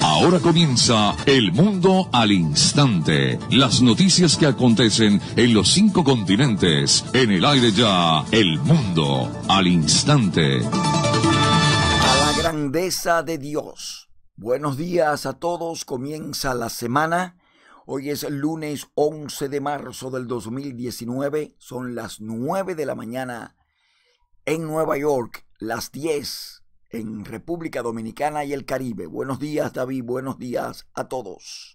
Ahora comienza El Mundo al Instante. Las noticias que acontecen en los 5 continentes. En el aire ya, El Mundo al Instante. A la grandeza de Dios. Buenos días a todos. Comienza la semana. Hoy es el lunes 11 de marzo del 2019. Son las 9 de la mañana en Nueva York, las 10 en República Dominicana y el Caribe. Buenos días, David. Buenos días a todos.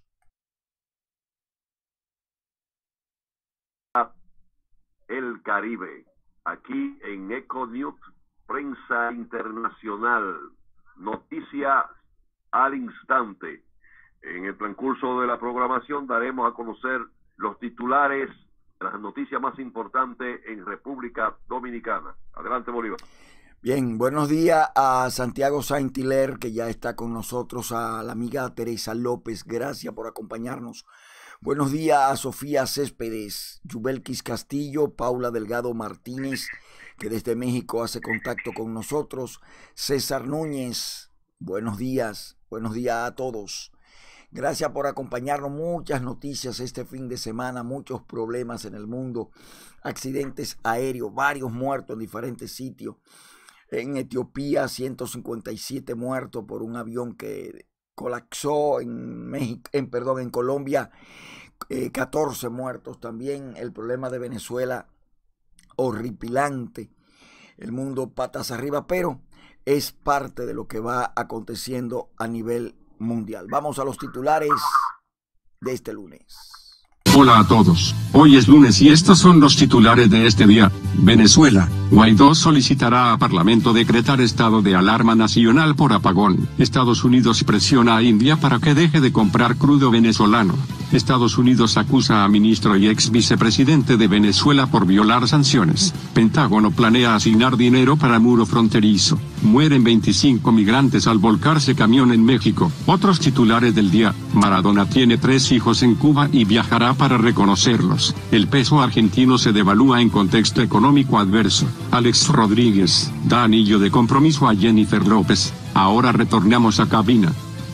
El Caribe, aquí en Econews, Prensa Internacional, noticias al instante. En el transcurso de la programación daremos a conocer los titulares de las noticias más importantes en República Dominicana. Adelante, Bolívar. Bien, buenos días a Santiago Saint-Hilaire, que ya está con nosotros, a la amiga Teresa López, gracias por acompañarnos. Buenos días a Sofía Céspedes, Yubelkis Castillo, Paula Delgado Martínez, que desde México hace contacto con nosotros, César Núñez, buenos días a todos. Gracias por acompañarnos. Muchas noticias este fin de semana, muchos problemas en el mundo, accidentes aéreos, varios muertos en diferentes sitios. En Etiopía, 157 muertos por un avión que colapsó. En Colombia, 14 muertos también. El problema de Venezuela, horripilante. El mundo patas arriba, pero es parte de lo que va aconteciendo a nivel mundial. Vamos a los titulares de este lunes. Hola a todos, hoy es lunes y estos son los titulares de este día. Venezuela, Guaidó solicitará a Parlamento decretar estado de alarma nacional por apagón. Estados Unidos presiona a India para que deje de comprar crudo venezolano. Estados Unidos acusa a ministro y ex vicepresidente de Venezuela por violar sanciones. Pentágono planea asignar dinero para muro fronterizo. Mueren 25 migrantes al volcarse camión en México. Otros titulares del día. Maradona tiene 3 hijos en Cuba y viajará para reconocerlos. El peso argentino se devalúa en contexto económico adverso. Alex Rodríguez da anillo de compromiso a Jennifer López. Ahora retornamos a cabina.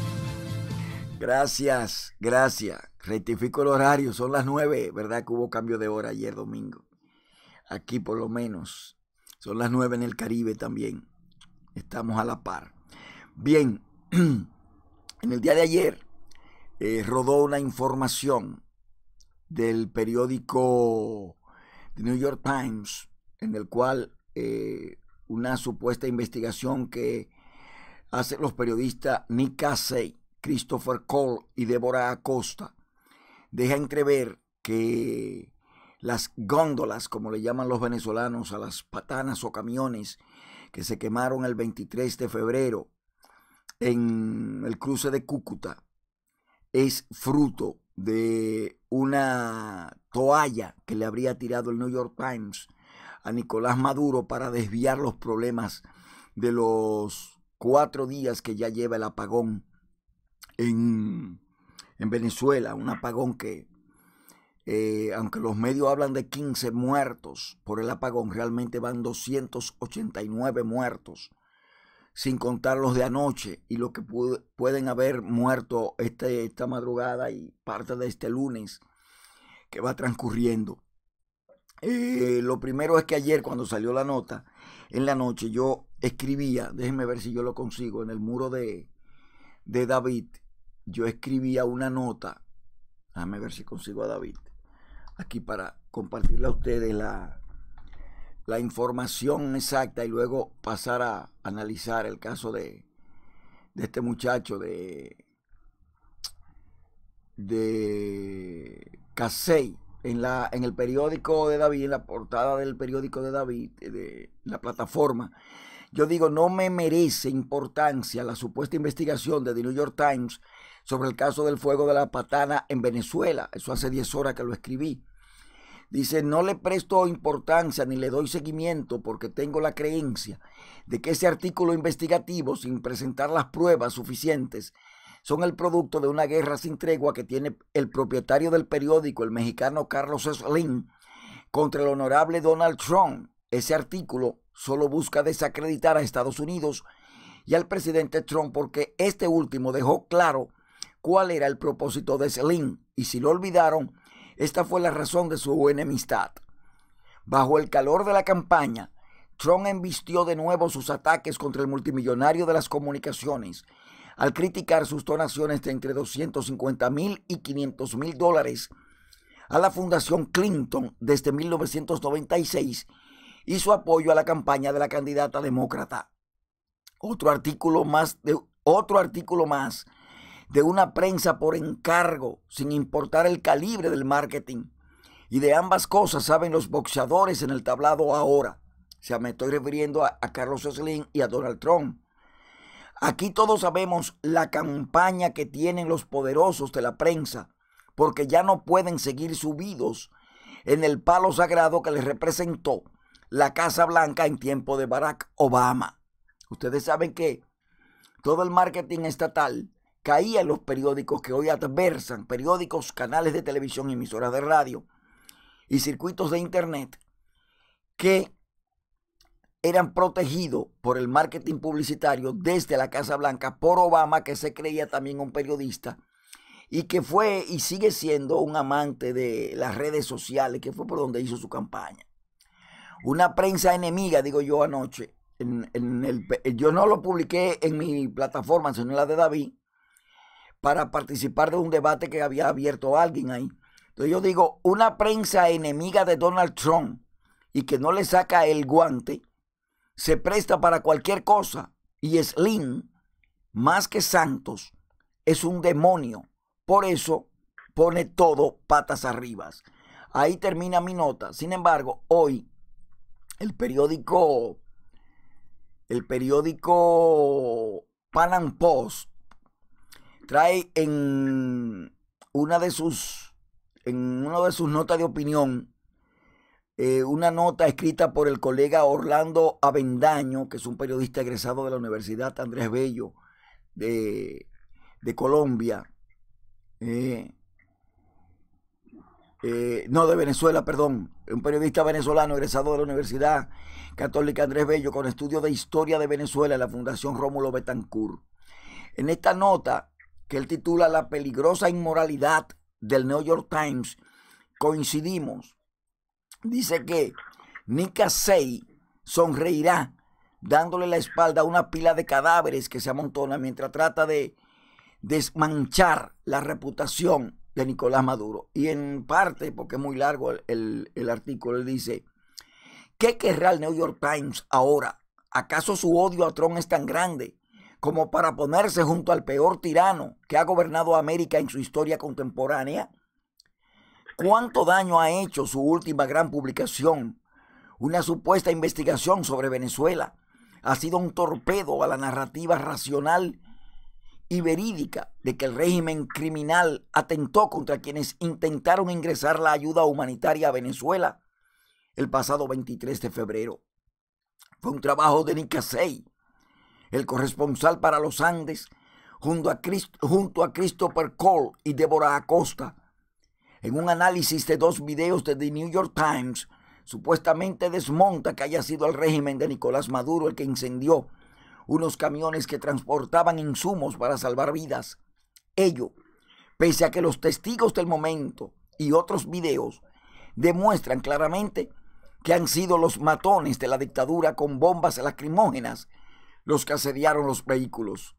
Gracias. Rectifico el horario, son las 9, ¿verdad que hubo cambio de hora ayer domingo? Aquí por lo menos, son las 9 en el Caribe también. Estamos a la par. Bien, en el día de ayer rodó una información del periódico The New York Times, en el cual una supuesta investigación que hacen los periodistas Nick Casey, Christopher Cole y Débora Acosta deja entrever que las góndolas, como le llaman los venezolanos a las patanas o camiones que se quemaron el 23 de febrero en el cruce de Cúcuta, es fruto de una toalla que le habría tirado el New York Times a Nicolás Maduro para desviar los problemas de los 4 días que ya lleva el apagón en Venezuela. Un apagón que, aunque los medios hablan de 15 muertos por el apagón, realmente van 289 muertos, sin contar los de anoche y lo que pueden haber muerto esta madrugada y parte de este lunes que va transcurriendo. Lo primero es que ayer, cuando salió la nota, en la noche yo escribía, déjenme ver si yo lo consigo, en el muro de David, yo escribía una nota, déjame ver si consigo a David, aquí para compartirle a ustedes la información exacta y luego pasar a analizar el caso de este muchacho de Casey. En el periódico de David, en la portada del periódico de David, de la plataforma, yo digo, no me merece importancia la supuesta investigación de The New York Times sobre el caso del fuego de la Patana en Venezuela. Eso hace 10 horas que lo escribí. Dice, no le presto importancia ni le doy seguimiento porque tengo la creencia de que ese artículo investigativo, sin presentar las pruebas suficientes, son el producto de una guerra sin tregua que tiene el propietario del periódico, el mexicano Carlos Slim, contra el honorable Donald Trump. Ese artículo solo busca desacreditar a Estados Unidos y al presidente Trump, porque este último dejó claro cuál era el propósito de Slim, y si lo olvidaron, esta fue la razón de su enemistad. Bajo el calor de la campaña, Trump embistió de nuevo sus ataques contra el multimillonario de las comunicaciones al criticar sus donaciones de entre $250,000 y $500,000 a la Fundación Clinton desde 1996 y su apoyo a la campaña de la candidata demócrata. Otro artículo más de una prensa por encargo, sin importar el calibre del marketing. Y de ambas cosas saben los boxeadores en el tablado ahora. O sea, me estoy refiriendo a Carlos Slim y a Donald Trump. Aquí todos sabemos la campaña que tienen los poderosos de la prensa, porque ya no pueden seguir subidos en el palo sagrado que les representó la Casa Blanca en tiempo de Barack Obama. Ustedes saben que todo el marketing estatal caía en los periódicos que hoy adversan, periódicos, canales de televisión, emisoras de radio y circuitos de internet que eran protegidos por el marketing publicitario desde la Casa Blanca por Obama, que se creía también un periodista y que fue y sigue siendo un amante de las redes sociales, que fue por donde hizo su campaña. Una prensa enemiga, digo yo anoche, yo no lo publiqué en mi plataforma, sino en la de David, para participar de un debate que había abierto alguien ahí. Entonces yo digo, una prensa enemiga de Donald Trump y que no le saca el guante, se presta para cualquier cosa. Y Slim, más que Santos, es un demonio. Por eso pone todo patas arriba. Ahí termina mi nota. Sin embargo, hoy el periódico Pan Am Post trae en una de sus notas de opinión una nota escrita por el colega Orlando Avendaño, que es un periodista egresado de la Universidad Andrés Bello de Colombia, de Venezuela, perdón, un periodista venezolano egresado de la Universidad Católica Andrés Bello con estudios de historia de Venezuela en la Fundación Rómulo Betancourt. En esta nota, que él titula La peligrosa inmoralidad del New York Times, coincidimos. Dice que Nick Casey sonreirá dándole la espalda a una pila de cadáveres que se amontona mientras trata de desmanchar la reputación de Nicolás Maduro. Y en parte, porque es muy largo el artículo, él dice: ¿qué querrá el New York Times ahora? ¿Acaso su odio a Trump es tan grande como para ponerse junto al peor tirano que ha gobernado América en su historia contemporánea? ¿Cuánto daño ha hecho su última gran publicación, una supuesta investigación sobre Venezuela? Ha sido un torpedo a la narrativa racional y verídica de que el régimen criminal atentó contra quienes intentaron ingresar la ayuda humanitaria a Venezuela el pasado 23 de febrero. Fue un trabajo de Nick Casey, el corresponsal para los Andes, junto a Christopher Cole y Débora Acosta. En un análisis de 2 videos de The New York Times, supuestamente desmonta que haya sido el régimen de Nicolás Maduro el que incendió unos camiones que transportaban insumos para salvar vidas. Ello, pese a que los testigos del momento y otros videos demuestran claramente que han sido los matones de la dictadura con bombas lacrimógenas los que asediaron los vehículos.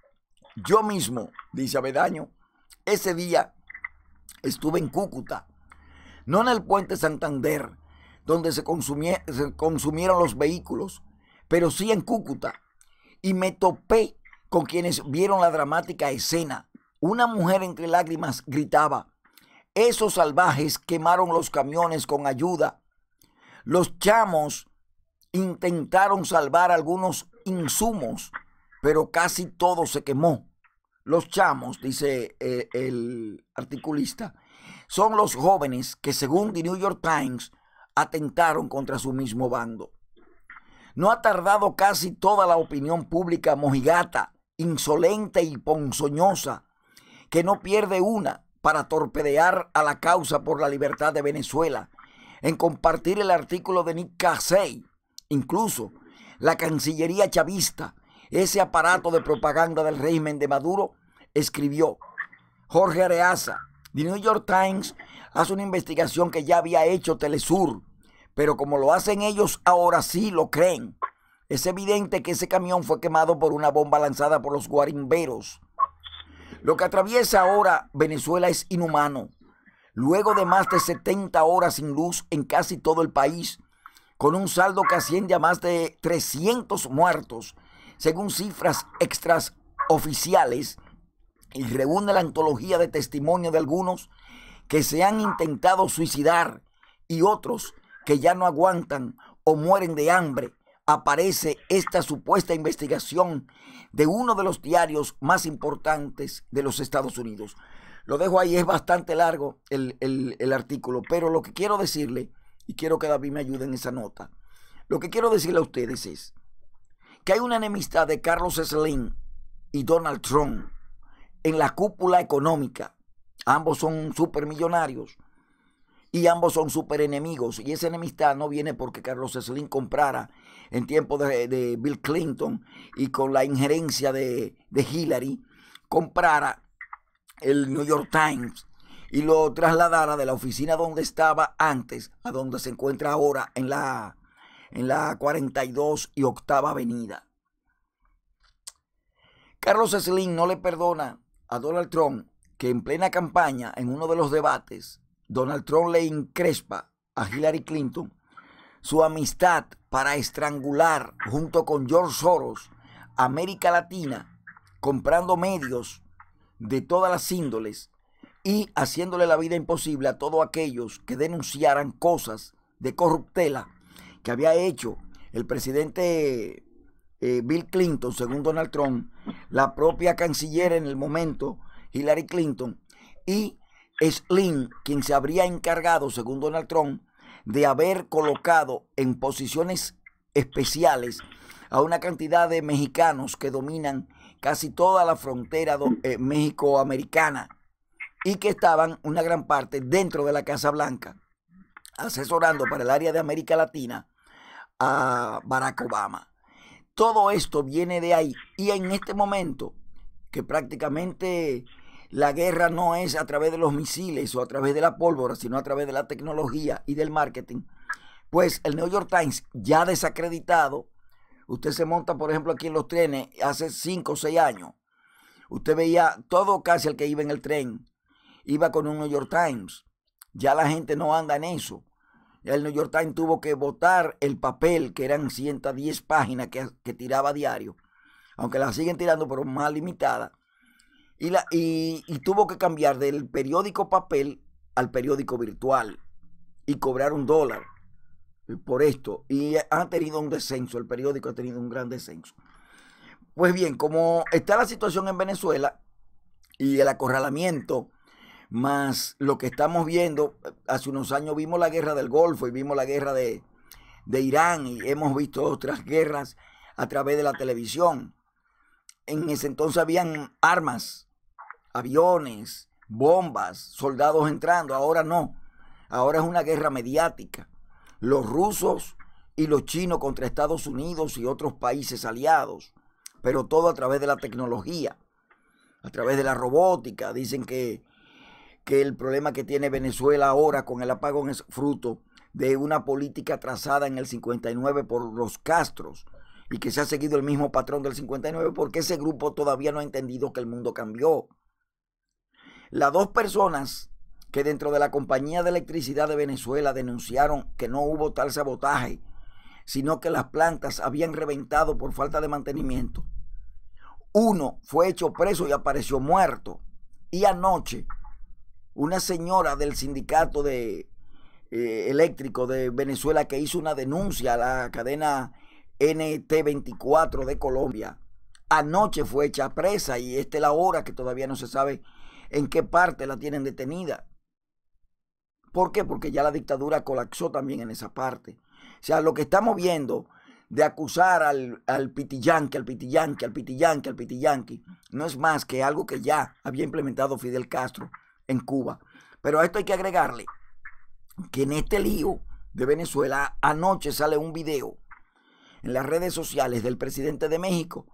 Yo mismo, dice Avedaño, ese día estuve en Cúcuta, no en el puente Santander, donde se consumieron los vehículos, pero sí en Cúcuta, y me topé con quienes vieron la dramática escena. Una mujer entre lágrimas gritaba: esos salvajes quemaron los camiones con ayuda. Los chamos intentaron salvar algunos insumos, pero casi todo se quemó. Los chamos, dice el articulista, son los jóvenes que, según The New York Times, atentaron contra su mismo bando. No ha tardado casi toda la opinión pública mojigata, insolente y ponzoñosa, que no pierde una para torpedear a la causa por la libertad de Venezuela, en compartir el artículo de Nick Casey. Incluso la Cancillería chavista ese aparato de propaganda del régimen de Maduro, escribió Jorge Areaza. The New York Times hace una investigación que ya había hecho Telesur, pero como lo hacen ellos ahora sí lo creen. Es evidente que ese camión fue quemado por una bomba lanzada por los guarimberos. Lo que atraviesa ahora Venezuela es inhumano. Luego de más de 70 horas sin luz en casi todo el país, con un saldo que asciende a más de 300 muertos, según cifras extraoficiales, y reúne la antología de testimonio de algunos que se han intentado suicidar y otros que ya no aguantan o mueren de hambre, aparece esta supuesta investigación de uno de los diarios más importantes de los Estados Unidos. Lo dejo ahí, es bastante largo el artículo, pero lo que quiero decirle, y quiero que David me ayude en esa nota, lo que quiero decirle a ustedes es que hay una enemistad de Carlos Slim y Donald Trump en la cúpula económica. Ambos son supermillonarios y ambos son super enemigos, y esa enemistad no viene porque Carlos Slim comprara en tiempo de Bill Clinton y con la injerencia de Hillary, comprara el New York Times y lo trasladara de la oficina donde estaba antes a donde se encuentra ahora en la 42 y octava avenida. Carlos Slim no le perdona a Donald Trump que en plena campaña, en uno de los debates, Donald Trump le increspa a Hillary Clinton su amistad para estrangular junto con George Soros América Latina, comprando medios de todas las índoles y haciéndole la vida imposible a todos aquellos que denunciaran cosas de corruptela que había hecho el presidente Bill Clinton, según Donald Trump, la propia canciller en el momento, Hillary Clinton, y Slim, quien se habría encargado, según Donald Trump, de haber colocado en posiciones especiales a una cantidad de mexicanos que dominan casi toda la frontera México-americana y que estaban una gran parte dentro de la Casa Blanca, asesorando para el área de América Latina a Barack Obama. Todo esto viene de ahí, y en este momento que prácticamente la guerra no es a través de los misiles o a través de la pólvora, sino a través de la tecnología y del marketing, pues el New York Times ya desacreditado. Usted se monta, por ejemplo, aquí en los trenes hace 5 o 6 años. Usted veía todo, casi el que iba en el tren iba con un New York Times. Ya la gente no anda en eso. Ya el New York Times tuvo que botar el papel, que eran 110 páginas que tiraba a diario, aunque la siguen tirando, pero más limitada. Y tuvo que cambiar del periódico papel al periódico virtual y cobrar $1 por esto. Y han tenido un descenso, el periódico ha tenido un gran descenso. Pues bien, como está la situación en Venezuela y el acorralamiento, más lo que estamos viendo, hace unos años vimos la guerra del Golfo y vimos la guerra de Irán, y hemos visto otras guerras a través de la televisión. En ese entonces habían armas, aviones, bombas, soldados entrando. Ahora no, ahora es una guerra mediática. Los rusos y los chinos contra Estados Unidos y otros países aliados, pero todo a través de la tecnología, a través de la robótica. Dicen que el problema que tiene Venezuela ahora con el apagón es fruto de una política trazada en el 59 por los Castros, y que se ha seguido el mismo patrón del 59 porque ese grupo todavía no ha entendido que el mundo cambió. Las 2 personas que dentro de la compañía de electricidad de Venezuela denunciaron que no hubo tal sabotaje, sino que las plantas habían reventado por falta de mantenimiento. Uno fue hecho preso y apareció muerto. Y anoche, una señora del sindicato eléctrico de Venezuela que hizo una denuncia a la cadena NT24 de Colombia, anoche fue hecha presa, y esta es la hora que todavía no se sabe en qué parte la tienen detenida. ¿Por qué? Porque ya la dictadura colapsó también en esa parte. O sea, lo que estamos viendo de acusar al pitiyanqui, no es más que algo que ya había implementado Fidel Castro en Cuba. Pero a esto hay que agregarle que en este lío de Venezuela, anoche sale un video en las redes sociales del presidente de México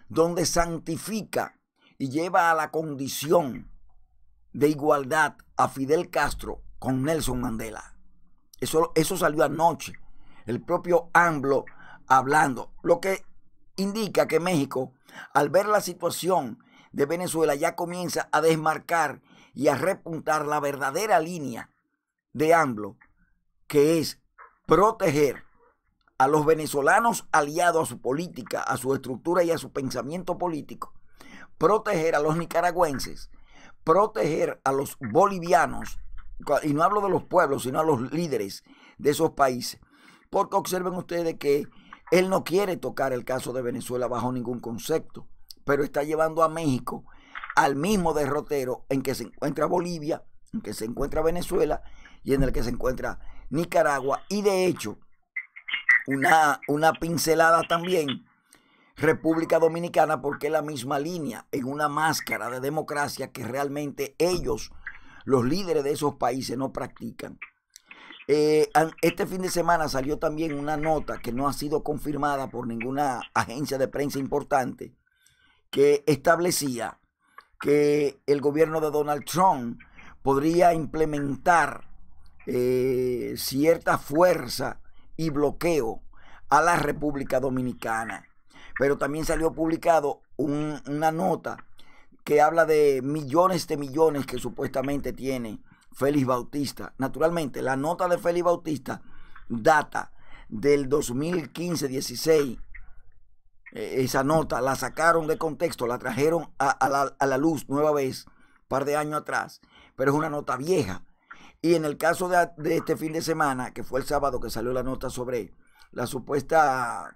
donde santifica y lleva a la condición de igualdad a Fidel Castro con Nelson Mandela. Eso salió anoche, el propio AMLO hablando, lo que indica que México, al ver la situación de Venezuela, ya comienza a desmarcar y a repuntar la verdadera línea de AMLO, que es proteger a los venezolanos aliados a su política, a su estructura y a su pensamiento político, proteger a los nicaragüenses, proteger a los bolivianos, y no hablo de los pueblos, sino a los líderes de esos países, porque observen ustedes que él no quiere tocar el caso de Venezuela bajo ningún concepto, pero está llevando a México al mismo derrotero en que se encuentra Bolivia, en que se encuentra Venezuela y en el que se encuentra Nicaragua, y de hecho una pincelada también República Dominicana, porque es la misma línea, en una máscara de democracia que realmente ellos, los líderes de esos países, no practican. Este fin de semana salió también una nota que no ha sido confirmada por ninguna agencia de prensa importante, que establecía que el gobierno de Donald Trump podría implementar cierta fuerza y bloqueo a la República Dominicana. Pero también salió publicado una nota que habla de millones que supuestamente tiene Félix Bautista. Naturalmente, la nota de Félix Bautista data del 2015-16. Esa nota la sacaron de contexto, la trajeron a la luz nueva vez, un par de años atrás, pero es una nota vieja. Y en el caso de este fin de semana, que fue el sábado que salió la nota sobre la supuesta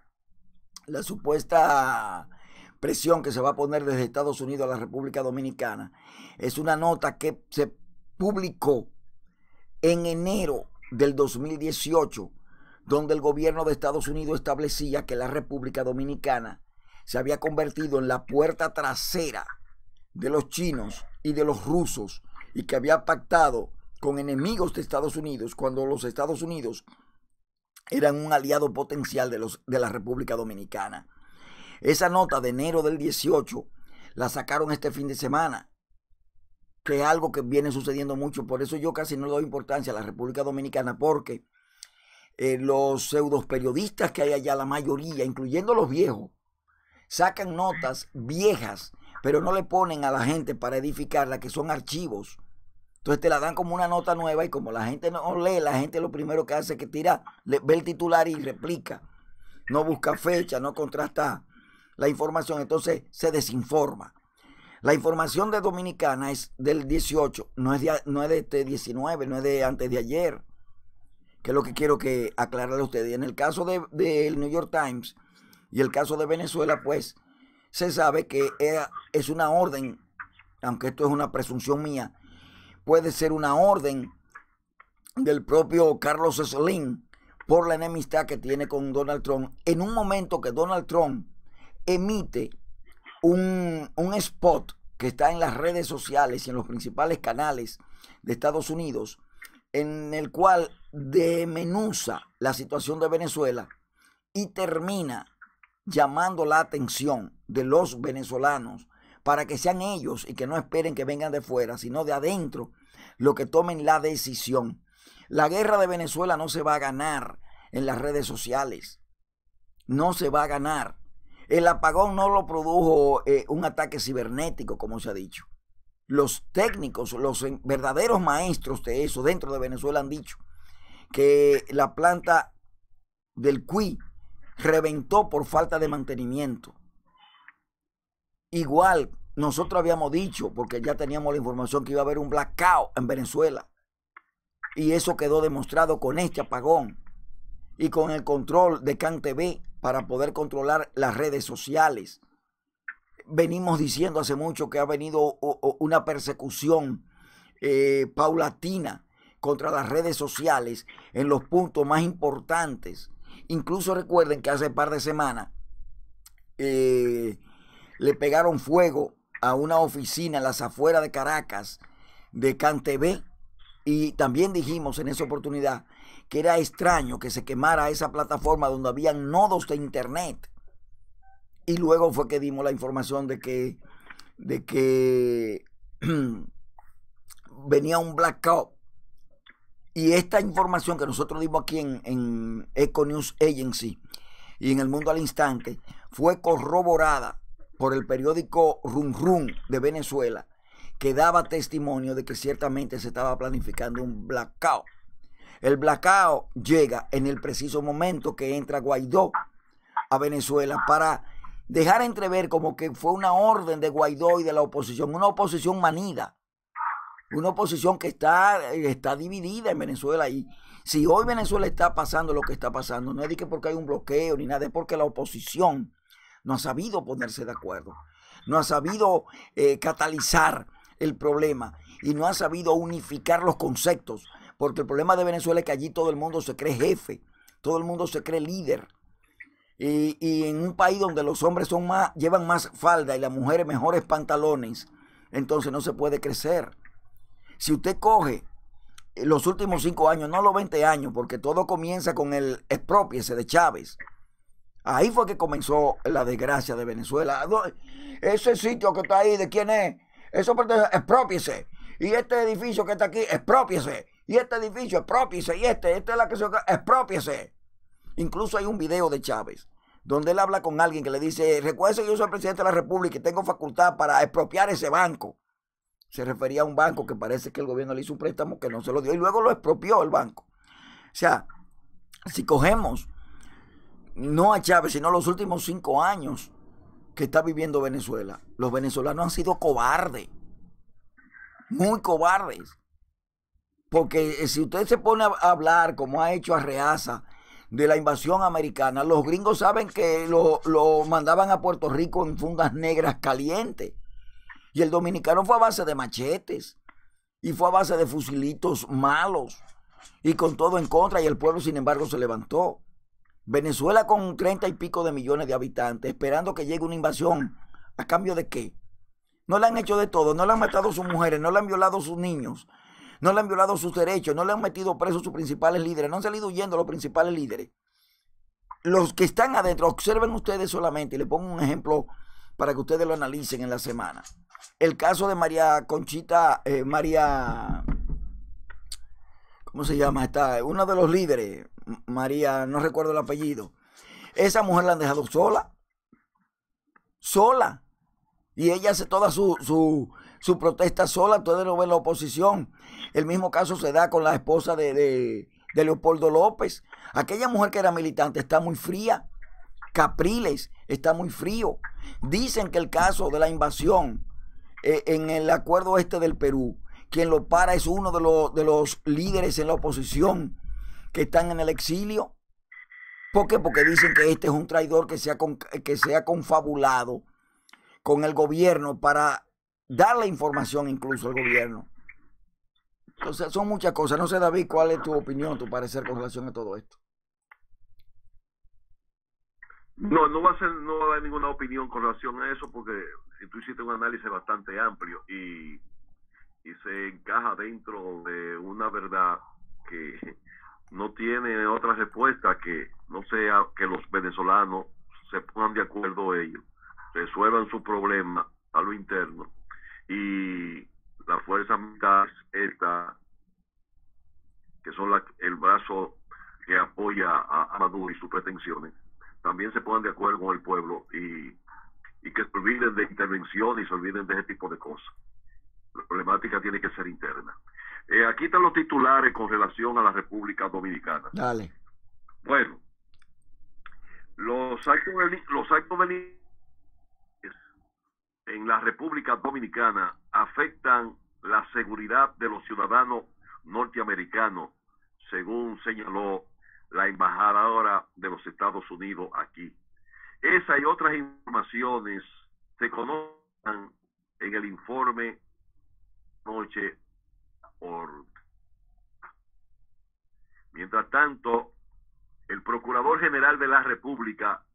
presión que se va a poner desde Estados Unidos a la República Dominicana, es una nota que se publicó en enero del 2018, donde el gobierno de Estados Unidos establecía que la República Dominicana se había convertido en la puerta trasera de los chinos y de los rusos, y que había pactado con enemigos de Estados Unidos cuando los Estados Unidos eran un aliado potencial de la República Dominicana. Esa nota de enero del 18 la sacaron este fin de semana, que es algo que viene sucediendo mucho. Por eso yo casi no le doy importancia a la República Dominicana, porque los pseudos periodistas que hay allá, la mayoría, incluyendo los viejos, sacan notas viejas, pero no le ponen a la gente para edificarla, que son archivos. Entonces te la dan como una nota nueva, y como la gente no lee, la gente lo primero que hace es que tira, ve el titular y replica. No busca fecha, no contrasta la información, entonces se desinforma. La información de Dominicana es del 18, no es de este 19, no es de antes de ayer, que es lo que quiero que aclararle a ustedes. En el caso del New York Times y el caso de Venezuela, pues se sabe que es una orden, aunque esto es una presunción mía, puede ser una orden del propio Carlos Slim por la enemistad que tiene con Donald Trump, en un momento que Donald Trump emite un spot que está en las redes sociales y en los principales canales de Estados Unidos, en el cual desmenuza la situación de Venezuela y termina llamando la atención de los venezolanos para que sean ellos, y que no esperen que vengan de fuera, sino de adentro, lo que tomen la decisión. La guerra de Venezuela no se va a ganar en las redes sociales. No se va a ganar. El apagón no lo produjo un ataque cibernético, como se ha dicho. Los técnicos, los verdaderos maestros de eso dentro de Venezuela han dicho que la planta del CUI reventó por falta de mantenimiento. Igual nosotros habíamos dicho, porque ya teníamos la información, que iba a haber un blackout en Venezuela, y eso quedó demostrado con este apagón y con el control de CanTV para poder controlar las redes sociales. Venimos diciendo hace mucho que ha venido una persecución paulatina contra las redes sociales en los puntos más importantes. Incluso recuerden que hace un par de semanas le pegaron fuego a una oficina en las afueras de Caracas de CanTV, y también dijimos en esa oportunidad que era extraño que se quemara esa plataforma donde habían nodos de internet. Y luego fue que dimos la información de que venía un blackout. Y esta información que nosotros dimos aquí en Eco News Agency y en El Mundo al Instante fue corroborada por el periódico Rum Rum de Venezuela, que daba testimonio de que ciertamente se estaba planificando un blackout. El blackout llega en el preciso momento que entra Guaidó a Venezuela para dejar entrever como que fue una orden de Guaidó y de la oposición, una oposición manida, una oposición que está dividida en Venezuela. Y si hoy Venezuela está pasando lo que está pasando, no es de que porque hay un bloqueo ni nada, es porque la oposición no ha sabido ponerse de acuerdo, no ha sabido catalizar el problema y no ha sabido unificar los conceptos, porque el problema de Venezuela es que allí todo el mundo se cree jefe, todo el mundo se cree líder. Y en un país donde los hombres llevan más falda y las mujeres mejores pantalones, entonces no se puede crecer. Si usted coge los últimos 5 años, no los 20 años, porque todo comienza con el exprópiese de Chávez. Ahí fue que comenzó la desgracia de Venezuela. Ese sitio que está ahí, ¿de quién es? Eso pertenece, exprópiese. Y este edificio que está aquí, exprópiese. Y este edificio, exprópiese. Y esta es la que se... exprópiese. Incluso hay un video de Chávez donde él habla con alguien que le dice: recuerde que yo soy presidente de la República y tengo facultad para expropiar ese banco. Se refería a un banco que parece que el gobierno le hizo un préstamo que no se lo dio y luego lo expropió el banco. O sea, si cogemos no a Chávez, sino los últimos 5 años que está viviendo Venezuela, los venezolanos han sido cobardes, muy cobardes. Porque si usted se pone a hablar como ha hecho Arreaza de la invasión americana, los gringos saben que lo mandaban a Puerto Rico en fundas negras calientes. Y el dominicano fue a base de machetes y fue a base de fusilitos malos y con todo en contra, y el pueblo sin embargo se levantó. Venezuela con 30 y pico de millones de habitantes esperando que llegue una invasión, ¿a cambio de qué? No le han hecho de todo, no le han matado a sus mujeres, no le han violado a sus niños, no le han violado sus derechos, no le han metido presos sus principales líderes, no han salido huyendo los principales líderes. Los que están adentro, observen ustedes solamente, y le pongo un ejemplo para que ustedes lo analicen en la semana. El caso de María Conchita, ¿cómo se llama? Uno de los líderes, María, no recuerdo el apellido. Esa mujer la han dejado sola. Y ella hace toda su protesta sola, ustedes lo ven en la oposición. El mismo caso se da con la esposa de Leopoldo López. Aquella mujer que era militante está muy fría. Capriles está muy frío. Dicen que el caso de la invasión en el acuerdo del Perú, quien lo para es uno de los líderes en la oposición que están en el exilio. ¿Por qué? Porque dicen que este es un traidor que se ha confabulado con el gobierno para darle información incluso al gobierno. Entonces son muchas cosas. No sé, David, ¿cuál es tu opinión, tu parecer con relación a todo esto? No va a dar ninguna opinión con relación a eso, porque si tú hiciste un análisis bastante amplio y se encaja dentro de una verdad que no tiene otra respuesta que no sea que los venezolanos se pongan de acuerdo ellos, resuelvan su problema a lo interno, y las fuerzas militares que son el brazo que apoya a Maduro y sus pretensiones, también se pongan de acuerdo con el pueblo y que se olviden de intervención y se olviden de ese tipo de cosas. La problemática tiene que ser interna. Aquí están los titulares con relación a la República Dominicana. Dale. Bueno, los actos en la República Dominicana afectan la seguridad de los ciudadanos norteamericanos, según señaló la embajadora de los Estados Unidos aquí. Esa y otras informaciones se conocen en el informe noche. Mientras tanto, el Procurador General de la República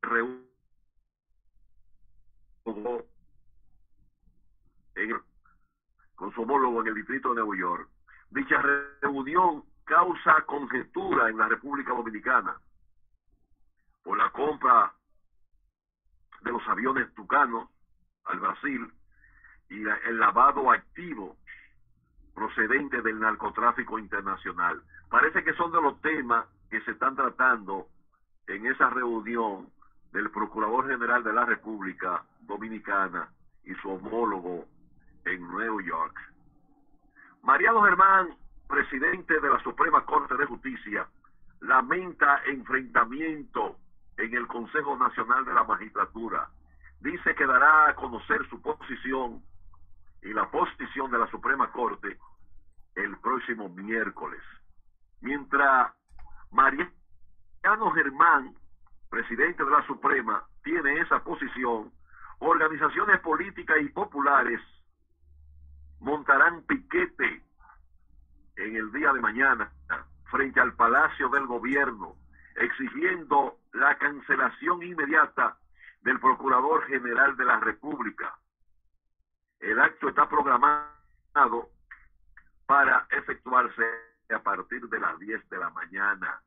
con su homólogo en el Distrito de Nueva York. Dicha reunión causa conjetura en la República Dominicana por la compra de los aviones Tucano al Brasil y el lavado activo procedente del narcotráfico internacional. Parece que son de los temas que se están tratando en esa reunión del Procurador General de la República Dominicana y su homólogo en Nueva York. Mariano Germán, presidente de la Suprema Corte de Justicia, lamenta enfrentamiento en el Consejo Nacional de la Magistratura. Dice que dará a conocer su posición y la posición de la Suprema Corte el próximo miércoles. Mientras Mariano Germán, presidente de la Suprema, tiene esa posición, organizaciones políticas y populares montarán piquete en el día de mañana frente al Palacio del Gobierno, exigiendo la cancelación inmediata del Procurador General de la República. El acto está programado para efectuarse a partir de las 10 de la mañana.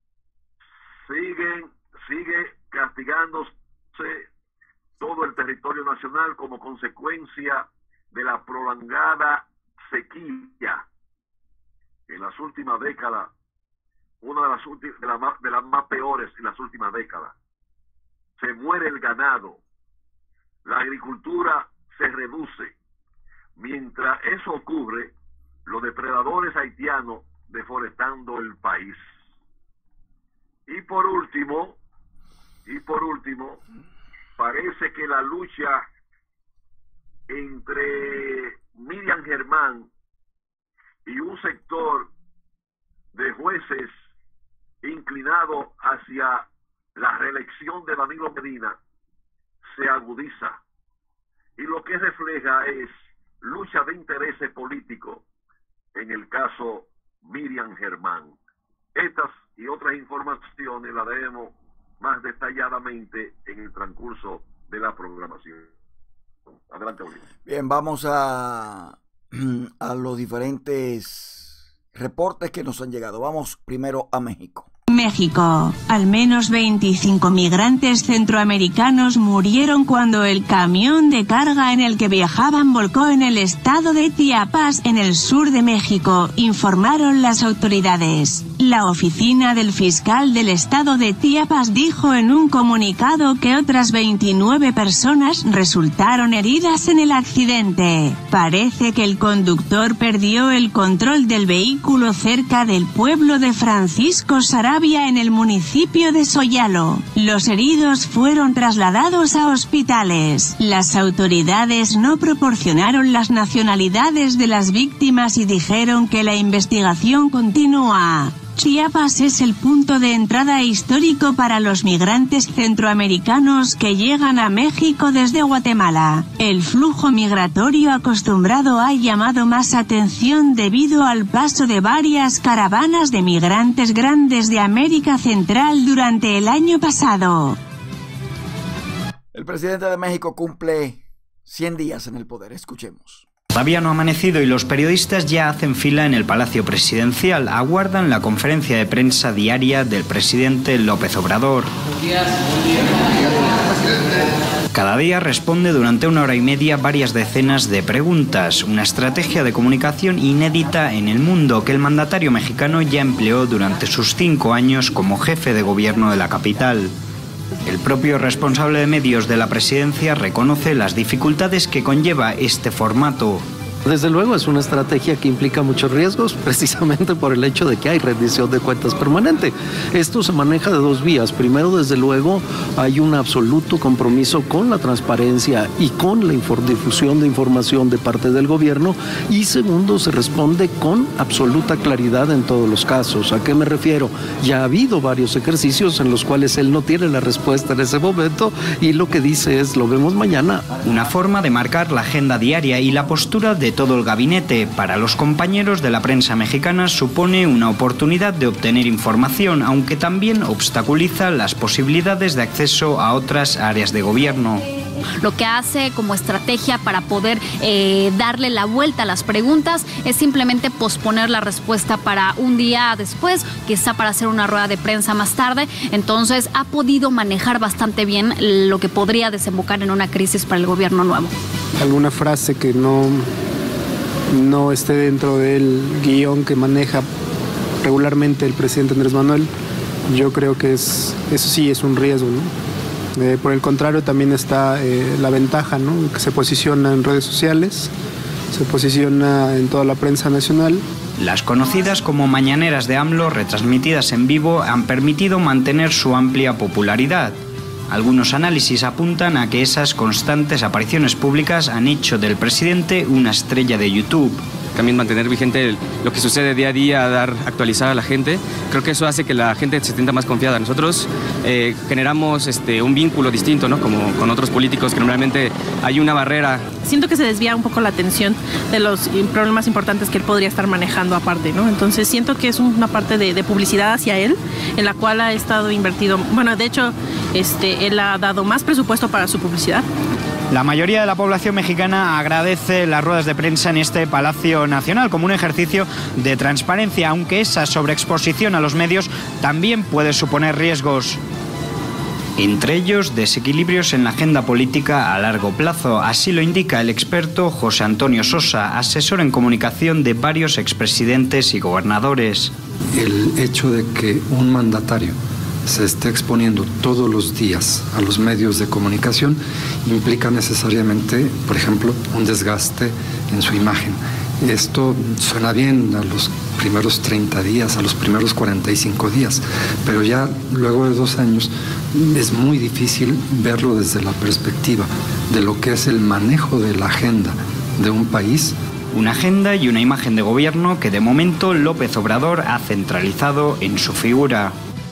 Sigue castigándose todo el territorio nacional como consecuencia de la prolongada sequía. En las últimas décadas, una de las más peores en las últimas décadas. Se muere el ganado, la agricultura se reduce. Mientras eso ocurre, los depredadores haitianos deforestando el país. Y por último, parece que la lucha entre Miriam Germán y un sector de jueces inclinado hacia la reelección de Danilo Medina se agudiza. Y lo que refleja es lucha de intereses políticos en el caso Miriam Germán. Estas y otras informaciones las veremos más detalladamente en el transcurso de la programación. Adelante, Oliver. Bien, vamos a los diferentes reportes que nos han llegado. Vamos primero a México. México. Al menos 25 migrantes centroamericanos murieron cuando el camión de carga en el que viajaban volcó en el estado de Chiapas, en el sur de México, informaron las autoridades. La oficina del fiscal del estado de Chiapas dijo en un comunicado que otras 29 personas resultaron heridas en el accidente. Parece que el conductor perdió el control del vehículo cerca del pueblo de Francisco Sarabia, en el municipio de Soyalo. Los heridos fueron trasladados a hospitales. Las autoridades no proporcionaron las nacionalidades de las víctimas y dijeron que la investigación continúa. Chiapas es el punto de entrada histórico para los migrantes centroamericanos que llegan a México desde Guatemala. El flujo migratorio acostumbrado ha llamado más atención debido al paso de varias caravanas de migrantes grandes de América Central durante el año pasado. El presidente de México cumple 100 días en el poder. Escuchemos. Todavía no ha amanecido y los periodistas ya hacen fila en el Palacio Presidencial. Aguardan la conferencia de prensa diaria del presidente López Obrador. Cada día responde durante 1 hora y media varias decenas de preguntas, una estrategia de comunicación inédita en el mundo que el mandatario mexicano ya empleó durante sus 5 años como jefe de gobierno de la capital. El propio responsable de medios de la presidencia reconoce las dificultades que conlleva este formato. Desde luego es una estrategia que implica muchos riesgos, precisamente por el hecho de que hay rendición de cuentas permanente. Esto se maneja de 2 vías. Primero, desde luego, hay un absoluto compromiso con la transparencia y con la difusión de información de parte del gobierno. Y segundo, se responde con absoluta claridad en todos los casos. ¿A qué me refiero? Ya ha habido varios ejercicios en los cuales él no tiene la respuesta en ese momento y lo que dice es, lo vemos mañana. Una forma de marcar la agenda diaria y la postura de todo el gabinete. Para los compañeros de la prensa mexicana supone una oportunidad de obtener información, aunque también obstaculiza las posibilidades de acceso a otras áreas de gobierno. Lo que hace como estrategia para poder darle la vuelta a las preguntas es simplemente posponer la respuesta para un día después, quizá para hacer una rueda de prensa más tarde. Entonces ha podido manejar bastante bien lo que podría desembocar en una crisis para el gobierno nuevo. ¿Alguna frase que no esté dentro del guión que maneja regularmente el presidente Andrés Manuel? Yo creo que eso sí es un riesgo, ¿no? Por el contrario, también está la ventaja, ¿no? Que se posiciona en redes sociales, se posiciona en toda la prensa nacional. Las conocidas como mañaneras de AMLO, retransmitidas en vivo, han permitido mantener su amplia popularidad. Algunos análisis apuntan a que esas constantes apariciones públicas han hecho del presidente una estrella de YouTube. También mantener vigente lo que sucede día a día, actualizar a la gente. Creo que eso hace que la gente se sienta más confiada. Nosotros generamos un vínculo distinto, ¿no? Como con otros políticos, que normalmente hay una barrera. Siento que se desvía un poco la atención de los problemas importantes que él podría estar manejando aparte, ¿no? Entonces siento que es una parte de publicidad hacia él, en la cual ha estado invertido. Bueno, de hecho, él ha dado más presupuesto para su publicidad. La mayoría de la población mexicana agradece las ruedas de prensa en este Palacio Nacional como un ejercicio de transparencia, aunque esa sobreexposición a los medios también puede suponer riesgos. Entre ellos, desequilibrios en la agenda política a largo plazo. Así lo indica el experto José Antonio Sosa, asesor en comunicación de varios expresidentes y gobernadores. El hecho de que un mandatario se esté exponiendo todos los días a los medios de comunicación implica necesariamente, por ejemplo, un desgaste en su imagen. Esto suena bien a los primeros 30 días, a los primeros 45 días, pero ya luego de 2 años es muy difícil verlo desde la perspectiva de lo que es el manejo de la agenda de un país. Una agenda y una imagen de gobierno que de momento López Obrador ha centralizado en su figura.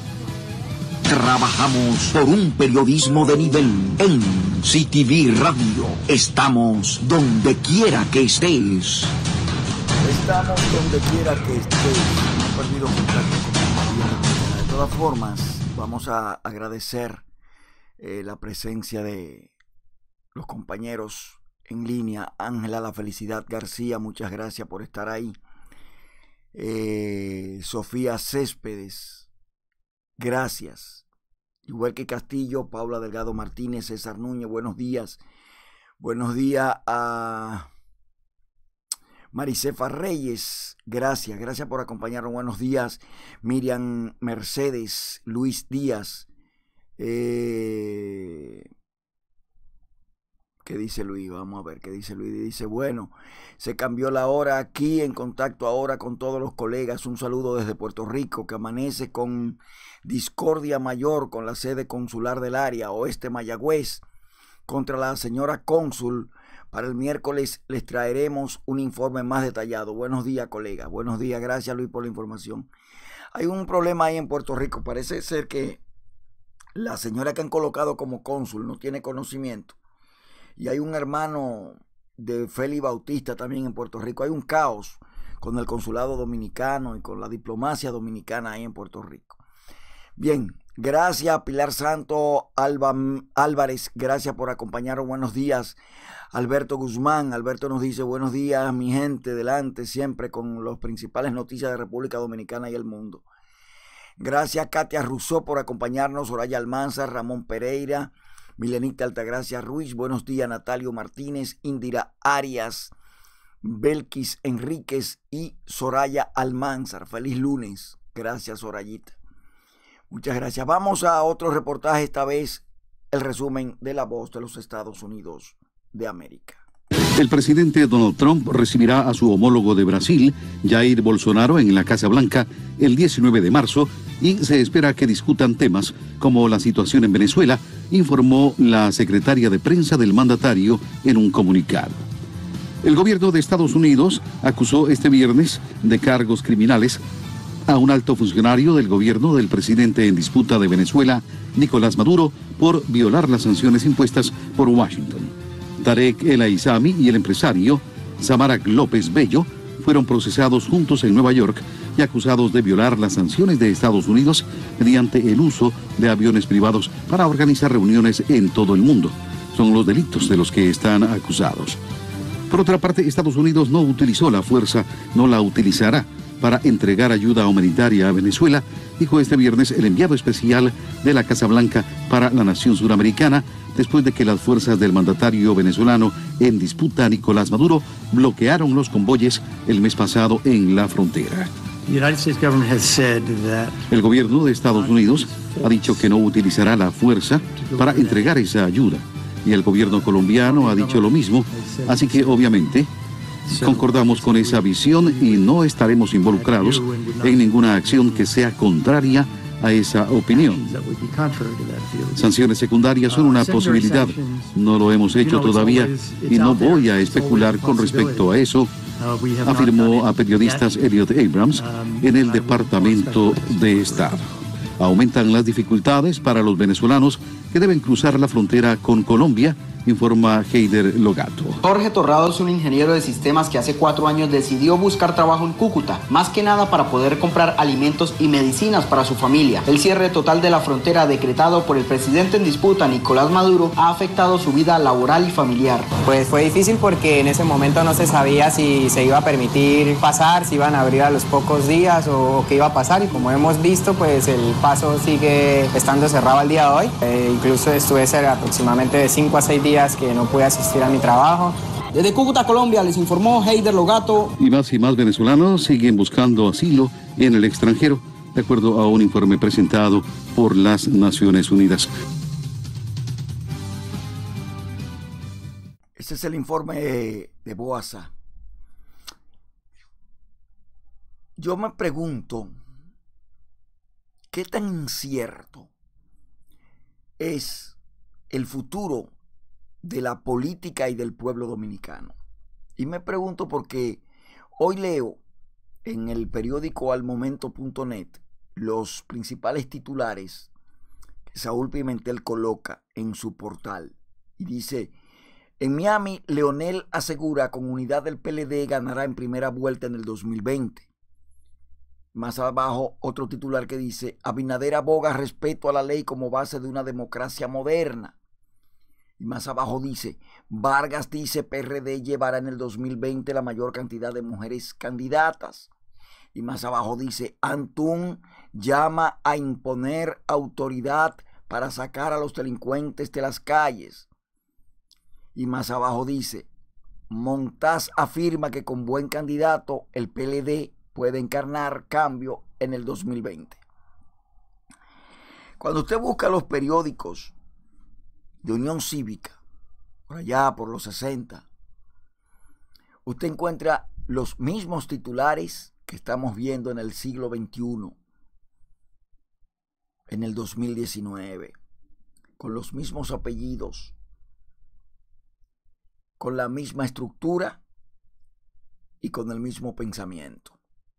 Trabajamos por un periodismo de nivel en CTV Radio. Estamos donde quiera que estés. Estamos donde quiera que estés. No he perdido contacto con María. De todas formas, vamos a agradecer la presencia de los compañeros en línea. Ángela La Felicidad García, muchas gracias por estar ahí. Sofía Céspedes, gracias. Igual que Castillo, Paula Delgado Martínez, César Núñez, buenos días. Buenos días a Maricefa Reyes, gracias por acompañarnos. Buenos días, Miriam Mercedes, Luis Díaz. ¿Qué dice Luis? Vamos a ver qué dice Luis. Dice, bueno, se cambió la hora aquí, en contacto ahora con todos los colegas. Un saludo desde Puerto Rico, que amanece con discordia mayor con la sede consular del área oeste Mayagüez contra la señora cónsul. Para el miércoles les traeremos un informe más detallado. Buenos días, colega. Buenos días. Gracias, Luis, por la información. Hay un problema ahí en Puerto Rico. Parece ser que la señora que han colocado como cónsul no tiene conocimiento. Y hay un hermano de Félix Bautista también en Puerto Rico. Hay un caos con el consulado dominicano y con la diplomacia dominicana ahí en Puerto Rico. Bien, gracias Pilar Santo Álvarez, gracias por acompañarnos. Buenos días, Alberto Guzmán. Alberto nos dice, buenos días mi gente, delante siempre con las principales noticias de República Dominicana y el mundo. Gracias Katia Rousseau por acompañarnos, Soraya Almanzar, Ramón Pereira, Milenita Altagracia Ruiz, buenos días Natalio Martínez, Indira Arias, Belkis Enríquez y Soraya Almanzar. Feliz lunes. Gracias, Sorayita. Muchas gracias. Vamos a otro reportaje, esta vez el resumen de La Voz de los Estados Unidos de América. El presidente Donald Trump recibirá a su homólogo de Brasil, Jair Bolsonaro, en la Casa Blanca el 19 de marzo y se espera que discutan temas como la situación en Venezuela, informó la secretaria de prensa del mandatario en un comunicado. El gobierno de Estados Unidos acusó este viernes de cargos criminales a un alto funcionario del gobierno del presidente en disputa de Venezuela, Nicolás Maduro, por violar las sanciones impuestas por Washington. Tarek El Aizami y el empresario Samarak López Bello fueron procesados juntos en Nueva York y acusados de violar las sanciones de Estados Unidos mediante el uso de aviones privados para organizar reuniones en todo el mundo. son los delitos de los que están acusados. Por otra parte, Estados Unidos no utilizó la fuerza, no la utilizará para entregar ayuda humanitaria a Venezuela, dijo este viernes el enviado especial de la Casa Blanca para la nación suramericana, después de que las fuerzas del mandatario venezolano en disputa, Nicolás Maduro, bloquearon los convoyes el mes pasado en la frontera. El gobierno de Estados Unidos ha dicho que no utilizará la fuerza para entregar esa ayuda, y el gobierno colombiano ha dicho lo mismo, así que obviamente concordamos con esa visión y no estaremos involucrados en ninguna acción que sea contraria a esa opinión. Sanciones secundarias son una posibilidad. No lo hemos hecho todavía y no voy a especular con respecto a eso, afirmó a periodistas Elliot Abrams en el Departamento de Estado. Aumentan las dificultades para los venezolanos que deben cruzar la frontera con Colombia, informa Heider Logato. Jorge Torrado es un ingeniero de sistemas que hace 4 años decidió buscar trabajo en Cúcuta, más que nada para poder comprar alimentos y medicinas para su familia. El cierre total de la frontera decretado por el presidente en disputa, Nicolás Maduro, ha afectado su vida laboral y familiar. Pues fue difícil porque en ese momento no se sabía si se iba a permitir pasar, si iban a abrir a los pocos días o qué iba a pasar, y como hemos visto, pues el paso sigue estando cerrado al día de hoy. Incluso estuve aproximadamente de 5 a 6 días que no pude asistir a mi trabajo. Desde Cúcuta, Colombia, les informó Heider Logato. Y más venezolanos siguen buscando asilo en el extranjero, de acuerdo a un informe presentado por las Naciones Unidas. Ese es el informe de BOASA. Yo me pregunto, ¿qué tan incierto es el futuro de la política y del pueblo dominicano? Y me pregunto porque hoy leo en el periódico almomento.net los principales titulares que Saúl Pimentel coloca en su portal. Y dice: en Miami, Leonel asegura con unidad del PLD ganará en primera vuelta en el 2020. Más abajo, otro titular que dice: Abinader aboga respeto a la ley como base de una democracia moderna. Y más abajo dice: Vargas dice PRD llevará en el 2020 la mayor cantidad de mujeres candidatas. Y más abajo dice: Antún llama a imponer autoridad para sacar a los delincuentes de las calles. Y más abajo dice: Montaz afirma que con buen candidato el PLD puede encarnar cambio en el 2020. Cuando usted busca los periódicos de Unión Cívica, por allá por los 60, usted encuentra los mismos titulares que estamos viendo en el siglo XXI, en el 2019, con los mismos apellidos, con la misma estructura y con el mismo pensamiento.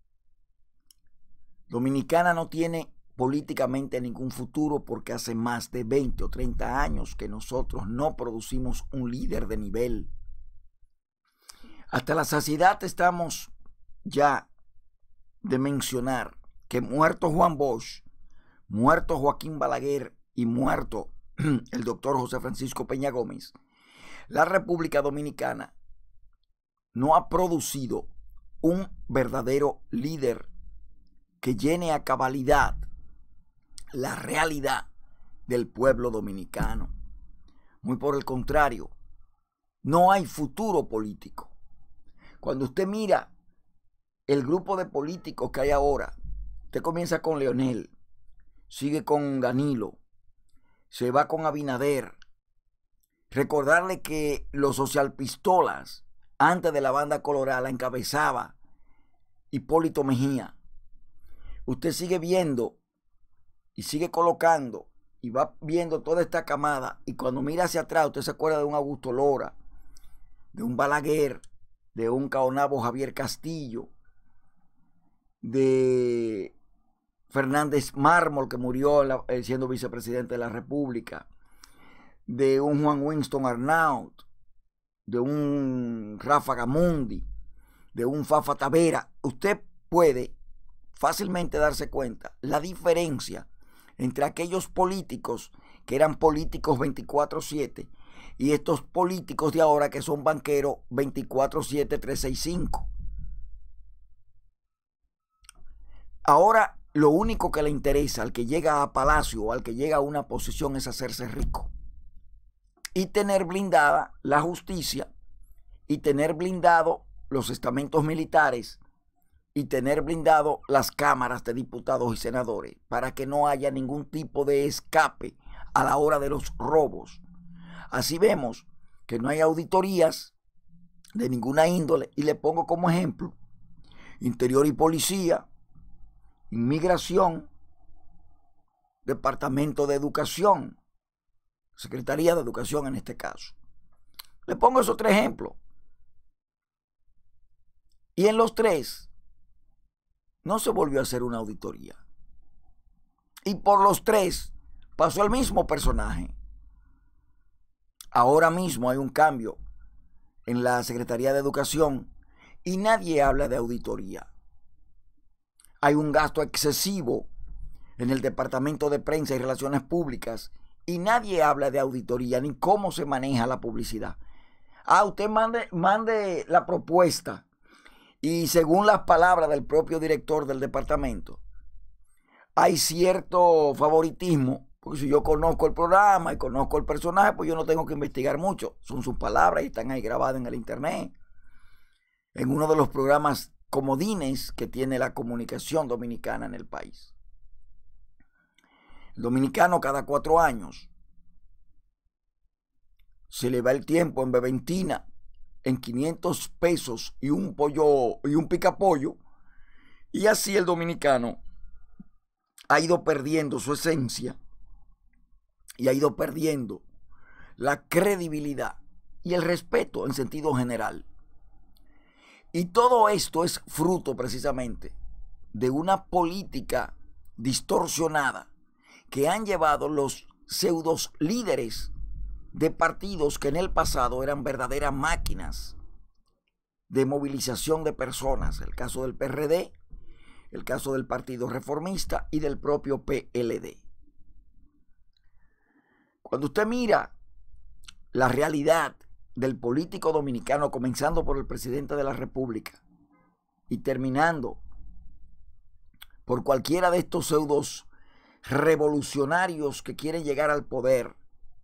Dominicana no tiene políticamente ningún futuro porque hace más de 20 o 30 años que nosotros no producimos un líder de nivel. Hasta la saciedad estamos ya de mencionar que muerto Juan Bosch, muerto Joaquín Balaguer y muerto el doctor José Francisco Peña Gómez, la República Dominicana no ha producido un verdadero líder que llene a cabalidad la realidad del pueblo dominicano. Muy por el contrario, no hay futuro político. Cuando usted mira el grupo de políticos que hay ahora, usted comienza con Leonel, sigue con Danilo, se va con Abinader. Recordarle que los socialpistolas, antes de la banda colorada, la encabezaba Hipólito Mejía. Usted sigue viendo y sigue colocando y va viendo toda esta camada, y cuando mira hacia atrás usted se acuerda de un Augusto Lora, de un Balaguer, de un Caonabo Javier Castillo, de Fernández Mármol, que murió siendo vicepresidente de la República, de un Juan Winston Arnaud, de un Rafa Gamundi, de un Fafa Tavera. Usted puede fácilmente darse cuenta la diferencia entre aquellos políticos que eran políticos 24/7 y estos políticos de ahora que son banqueros 24/7, 365. Ahora lo único que le interesa al que llega a Palacio o al que llega a una posición es hacerse rico y tener blindada la justicia y tener blindado los estamentos militares y tener blindado las cámaras de diputados y senadores para que no haya ningún tipo de escape a la hora de los robos. Así vemos que no hay auditorías de ninguna índole, y le pongo como ejemplo Interior y Policía, Inmigración, Departamento de Educación, Secretaría de Educación en este caso. Le pongo esos 3 ejemplos. Y en los 3 no se volvió a hacer una auditoría. Y por los 3 pasó el mismo personaje. Ahora mismo hay un cambio en la Secretaría de Educación y nadie habla de auditoría. Hay un gasto excesivo en el Departamento de Prensa y Relaciones Públicas y nadie habla de auditoría ni cómo se maneja la publicidad. Usted mande la propuesta y según las palabras del propio director del departamento, hay cierto favoritismo, porque si yo conozco el programa y conozco el personaje, pues yo no tengo que investigar mucho. Son sus palabras y están ahí grabadas en el internet. En uno de los programas comodines que tiene la comunicación dominicana en el país. El dominicano cada 4 años se le va el tiempo en beventina, en 500 pesos y un pollo y un picapollo, y así el dominicano ha ido perdiendo su esencia y ha ido perdiendo la credibilidad y el respeto en sentido general. Y todo esto es fruto precisamente de una política distorsionada que han llevado los pseudos líderes de partidos que en el pasado eran verdaderas máquinas de movilización de personas. El caso del PRD, el caso del Partido Reformista y del propio PLD. Cuando usted mira la realidad del político dominicano, comenzando por el presidente de la República y terminando por cualquiera de estos pseudos revolucionarios que quieren llegar al poder,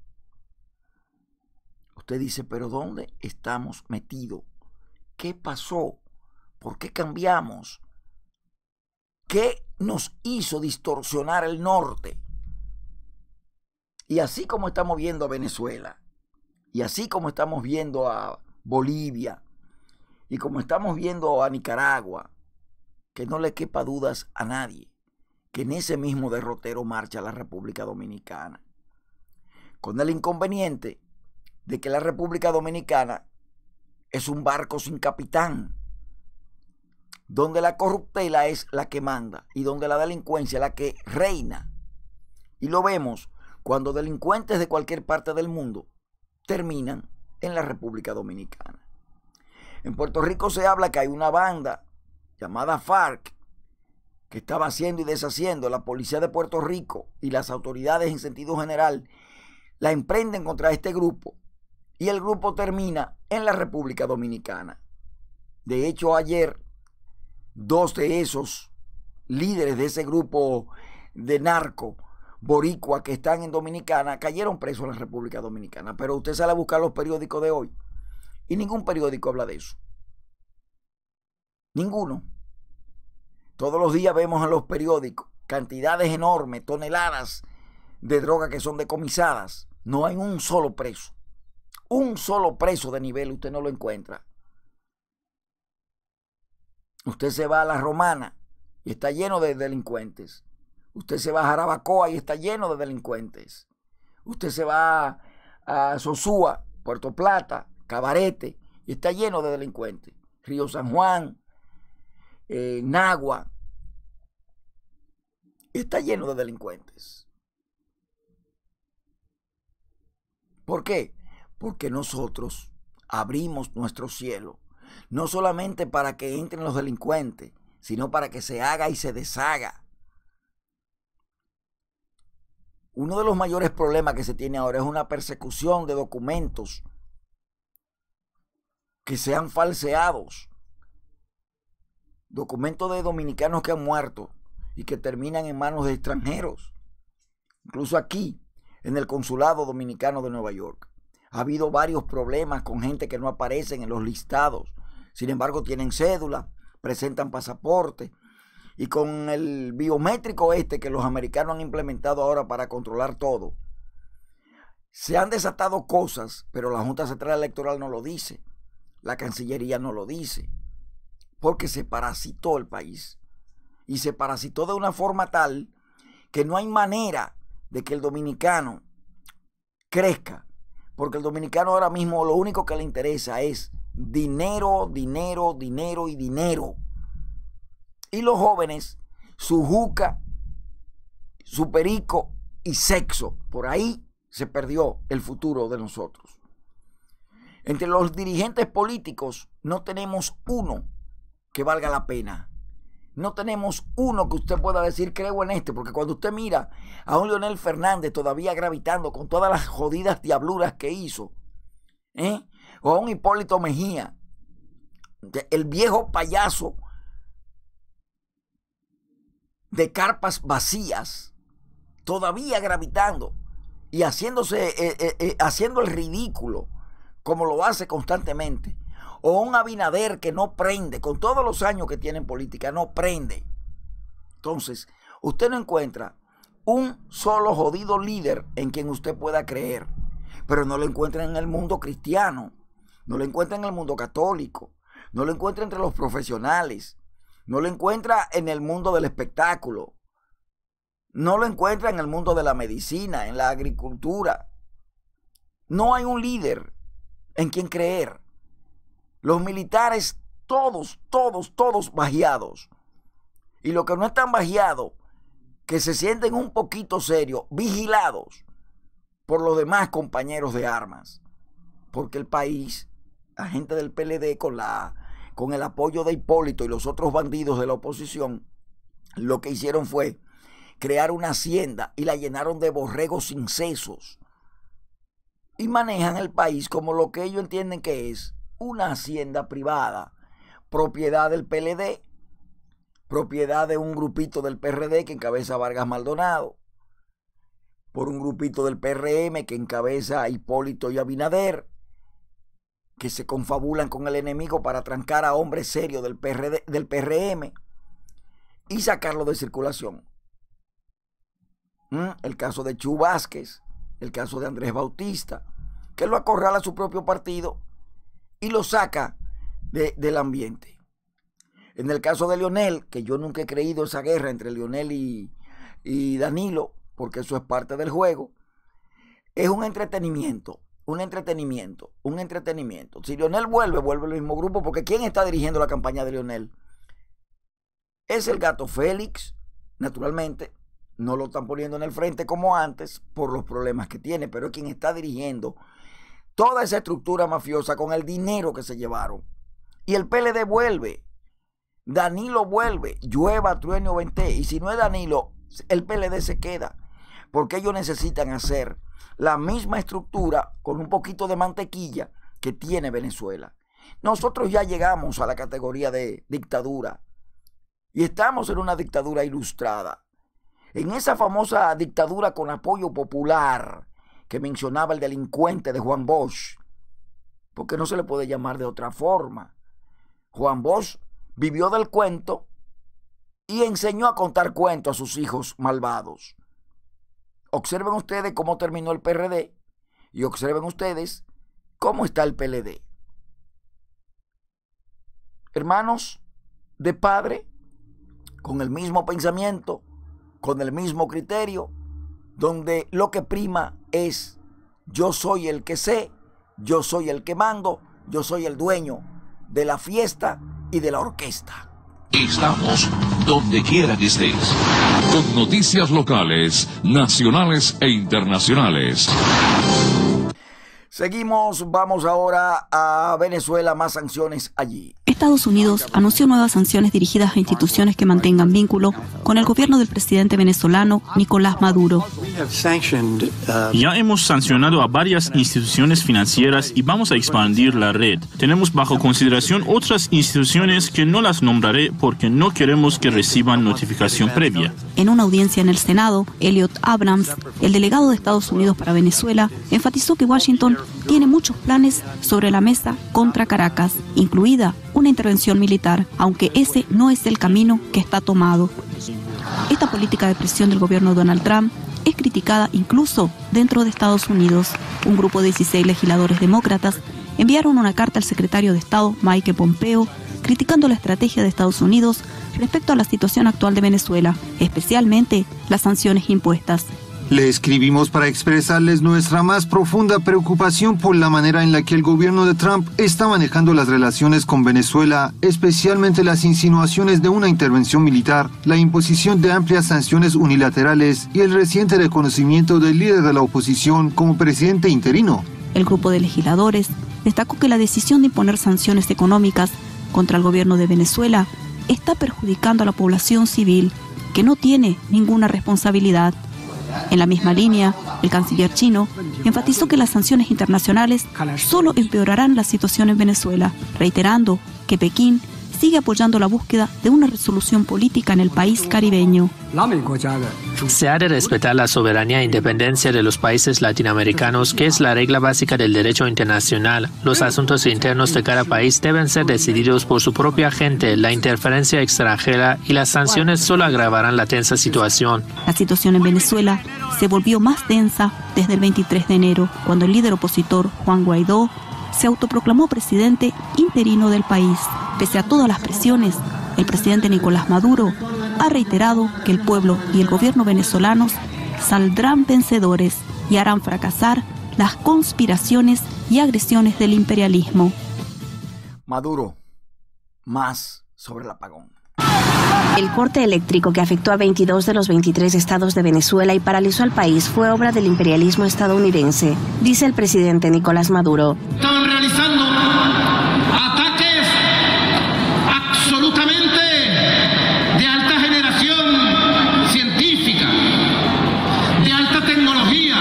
usted dice, pero ¿dónde estamos metidos? ¿Qué pasó? ¿Por qué cambiamos? ¿Qué nos hizo distorsionar el norte? Y así como estamos viendo a Venezuela, y así como estamos viendo a Bolivia, y como estamos viendo a Nicaragua, que no le quepa dudas a nadie, que en ese mismo derrotero marcha la República Dominicana, con el inconveniente de que la República Dominicana es un barco sin capitán, donde la corruptela es la que manda y donde la delincuencia es la que reina. Y lo vemos cuando delincuentes de cualquier parte del mundo terminan en la República Dominicana. En Puerto Rico se habla que hay una banda llamada FARC que estaba haciendo y deshaciendo. La policía de Puerto Rico y las autoridades en sentido general la emprenden contra este grupo y el grupo termina en la República Dominicana. De hecho, ayer 2 de esos líderes de ese grupo de narco boricua que están en Dominicana cayeron presos en la República Dominicana. Pero usted sale a buscar los periódicos de hoy y ningún periódico habla de eso. Ninguno. Todos los días vemos en los periódicos cantidades enormes, toneladas de droga que son decomisadas. No hay un solo preso. Un solo preso de nivel usted no lo encuentra. Usted se va a La Romana y está lleno de delincuentes. Usted se va a Jarabacoa y está lleno de delincuentes. Usted se va a Sosúa, Puerto Plata, Cabarete y está lleno de delincuentes. Río San Juan, Nagua, está lleno de delincuentes. ¿Por qué? Porque nosotros abrimos nuestro cielo, no solamente para que entren los delincuentes, sino para que se haga y se deshaga. Uno de los mayores problemas que se tiene ahora es una persecución de documentos que sean falseados. Documentos de dominicanos que han muerto y que terminan en manos de extranjeros. Incluso aquí, en el consulado dominicano de Nueva York, ha habido varios problemas con gente que no aparecen en los listados. Sin embargo, tienen cédula, presentan pasaporte. Y con el biométrico que los americanos han implementado ahora para controlar todo, se han desatado cosas, pero la Junta Central Electoral no lo dice. La Cancillería no lo dice. Porque se parasitó el país. Y se parasitó de una forma tal que no hay manera de que el dominicano crezca. Porque el dominicano ahora mismo lo único que le interesa es dinero, dinero, dinero y dinero. Y los jóvenes, su juca, su perico y sexo. Por ahí se perdió el futuro de nosotros. Entre los dirigentes políticos no tenemos uno que valga la pena. No tenemos uno que usted pueda decir creo en este. Porque cuando usted mira a un Leonel Fernández todavía gravitando con todas las jodidas diabluras que hizo, o a un Hipólito Mejía, el viejo payaso de carpas vacías, todavía gravitando y haciendo el ridículo como lo hace constantemente, o un Abinader que no prende, con todos los años que tiene en política, no prende. Entonces, usted no encuentra un solo jodido líder en quien usted pueda creer, pero no lo encuentra en el mundo cristiano, no lo encuentra en el mundo católico, no lo encuentra entre los profesionales, no lo encuentra en el mundo del espectáculo, no lo encuentra en el mundo de la medicina, en la agricultura. No hay un líder en quien creer. Los militares, todos bajeados. Y los que no están bajeados, que se sienten un poquito serios, vigilados por los demás compañeros de armas. Porque el país, la gente del PLD con el apoyo de Hipólito y los otros bandidos de la oposición, lo que hicieron fue crear una hacienda y la llenaron de borregos incesos. Y manejan el país como lo que ellos entienden que es una hacienda privada, propiedad del PLD, propiedad de un grupito del PRD que encabeza Vargas Maldonado, por un grupito del PRM que encabeza Hipólito y Abinader, que se confabulan con el enemigo para trancar a hombres serios del PRM y sacarlo de circulación. El caso de Chu Vázquez, el caso de Andrés Bautista, que lo acorrala a su propio partido y lo saca del ambiente. En el caso de Leonel, que yo nunca he creído esa guerra entre Leonel y Danilo, porque eso es parte del juego, es un entretenimiento. Si Leonel vuelve el mismo grupo, porque ¿quién está dirigiendo la campaña de Leonel? Es el gato Félix, naturalmente. No lo están poniendo en el frente como antes por los problemas que tiene, pero es quien está dirigiendo toda esa estructura mafiosa con el dinero que se llevaron. Y el PLD vuelve, Danilo vuelve, llueva, truene o vente. Y si no es Danilo, el PLD se queda, porque ellos necesitan hacer la misma estructura con un poquito de mantequilla que tiene Venezuela. Nosotros ya llegamos a la categoría de dictadura y estamos en una dictadura ilustrada. En esa famosa dictadura con apoyo popular que mencionaba el delincuente de Juan Bosch, porque no se le puede llamar de otra forma. Juan Bosch vivió del cuento y enseñó a contar cuentos a sus hijos malvados. Observen ustedes cómo terminó el PRD y observen ustedes cómo está el PLD. Hermanos de padre, con el mismo pensamiento, con el mismo criterio, donde lo que prima es yo soy el que sé, yo soy el que mando, yo soy el dueño de la fiesta y de la orquesta. Estamos donde quiera que estés. Con noticias locales, nacionales e internacionales. Seguimos, vamos ahora a Venezuela, más sanciones allí. Estados Unidos anunció nuevas sanciones dirigidas a instituciones que mantengan vínculo con el gobierno del presidente venezolano Nicolás Maduro. Ya hemos sancionado a varias instituciones financieras y vamos a expandir la red. Tenemos bajo consideración otras instituciones que no las nombraré porque no queremos que reciban notificación previa. En una audiencia en el Senado, Elliot Abrams, el delegado de Estados Unidos para Venezuela, enfatizó que Washington tiene muchos planes sobre la mesa contra Caracas, incluida una intervención militar, aunque ese no es el camino que está tomado. Esta política de presión del gobierno de Donald Trump es criticada incluso dentro de Estados Unidos. Un grupo de 16 legisladores demócratas enviaron una carta al secretario de Estado, Mike Pompeo, criticando la estrategia de Estados Unidos respecto a la situación actual de Venezuela, especialmente las sanciones impuestas. Le escribimos para expresarles nuestra más profunda preocupación por la manera en la que el gobierno de Trump está manejando las relaciones con Venezuela, especialmente las insinuaciones de una intervención militar, la imposición de amplias sanciones unilaterales y el reciente reconocimiento del líder de la oposición como presidente interino. El grupo de legisladores destacó que la decisión de imponer sanciones económicas contra el gobierno de Venezuela está perjudicando a la población civil, que no tiene ninguna responsabilidad. En la misma línea, el canciller chino enfatizó que las sanciones internacionales solo empeorarán la situación en Venezuela, reiterando que Pekín sigue apoyando la búsqueda de una resolución política en el país caribeño. Se ha de respetar la soberanía e independencia de los países latinoamericanos, que es la regla básica del derecho internacional. Los asuntos internos de cada país deben ser decididos por su propia gente. La interferencia extranjera y las sanciones solo agravarán la tensa situación. La situación en Venezuela se volvió más tensa desde el 23 de enero, cuando el líder opositor Juan Guaidó se autoproclamó presidente interino del país. Pese a todas las presiones, el presidente Nicolás Maduro ha reiterado que el pueblo y el gobierno venezolanos saldrán vencedores y harán fracasar las conspiraciones y agresiones del imperialismo. Maduro, más sobre el apagón. El corte eléctrico que afectó a 22 de los 23 estados de Venezuela y paralizó al país fue obra del imperialismo estadounidense, dice el presidente Nicolás Maduro. Estaban realizando ataques absolutamente de alta generación científica, de alta tecnología.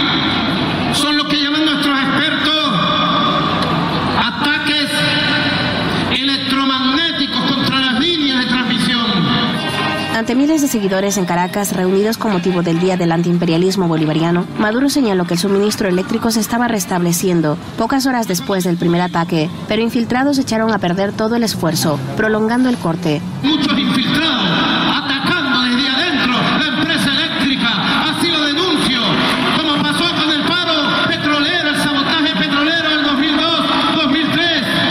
Son lo que llaman nuestros expertos ataques electromagnéticos contra las líneas de transmisión. Ante miles de seguidores en Caracas reunidos con motivo del Día del Antiimperialismo Bolivariano, Maduro señaló que el suministro eléctrico se estaba restableciendo pocas horas después del primer ataque, pero infiltrados echaron a perder todo el esfuerzo, prolongando el corte. Muchos infiltrados atacando desde adentro la empresa eléctrica, así lo denuncio, como pasó con el paro petrolero, el sabotaje petrolero del 2002-2003.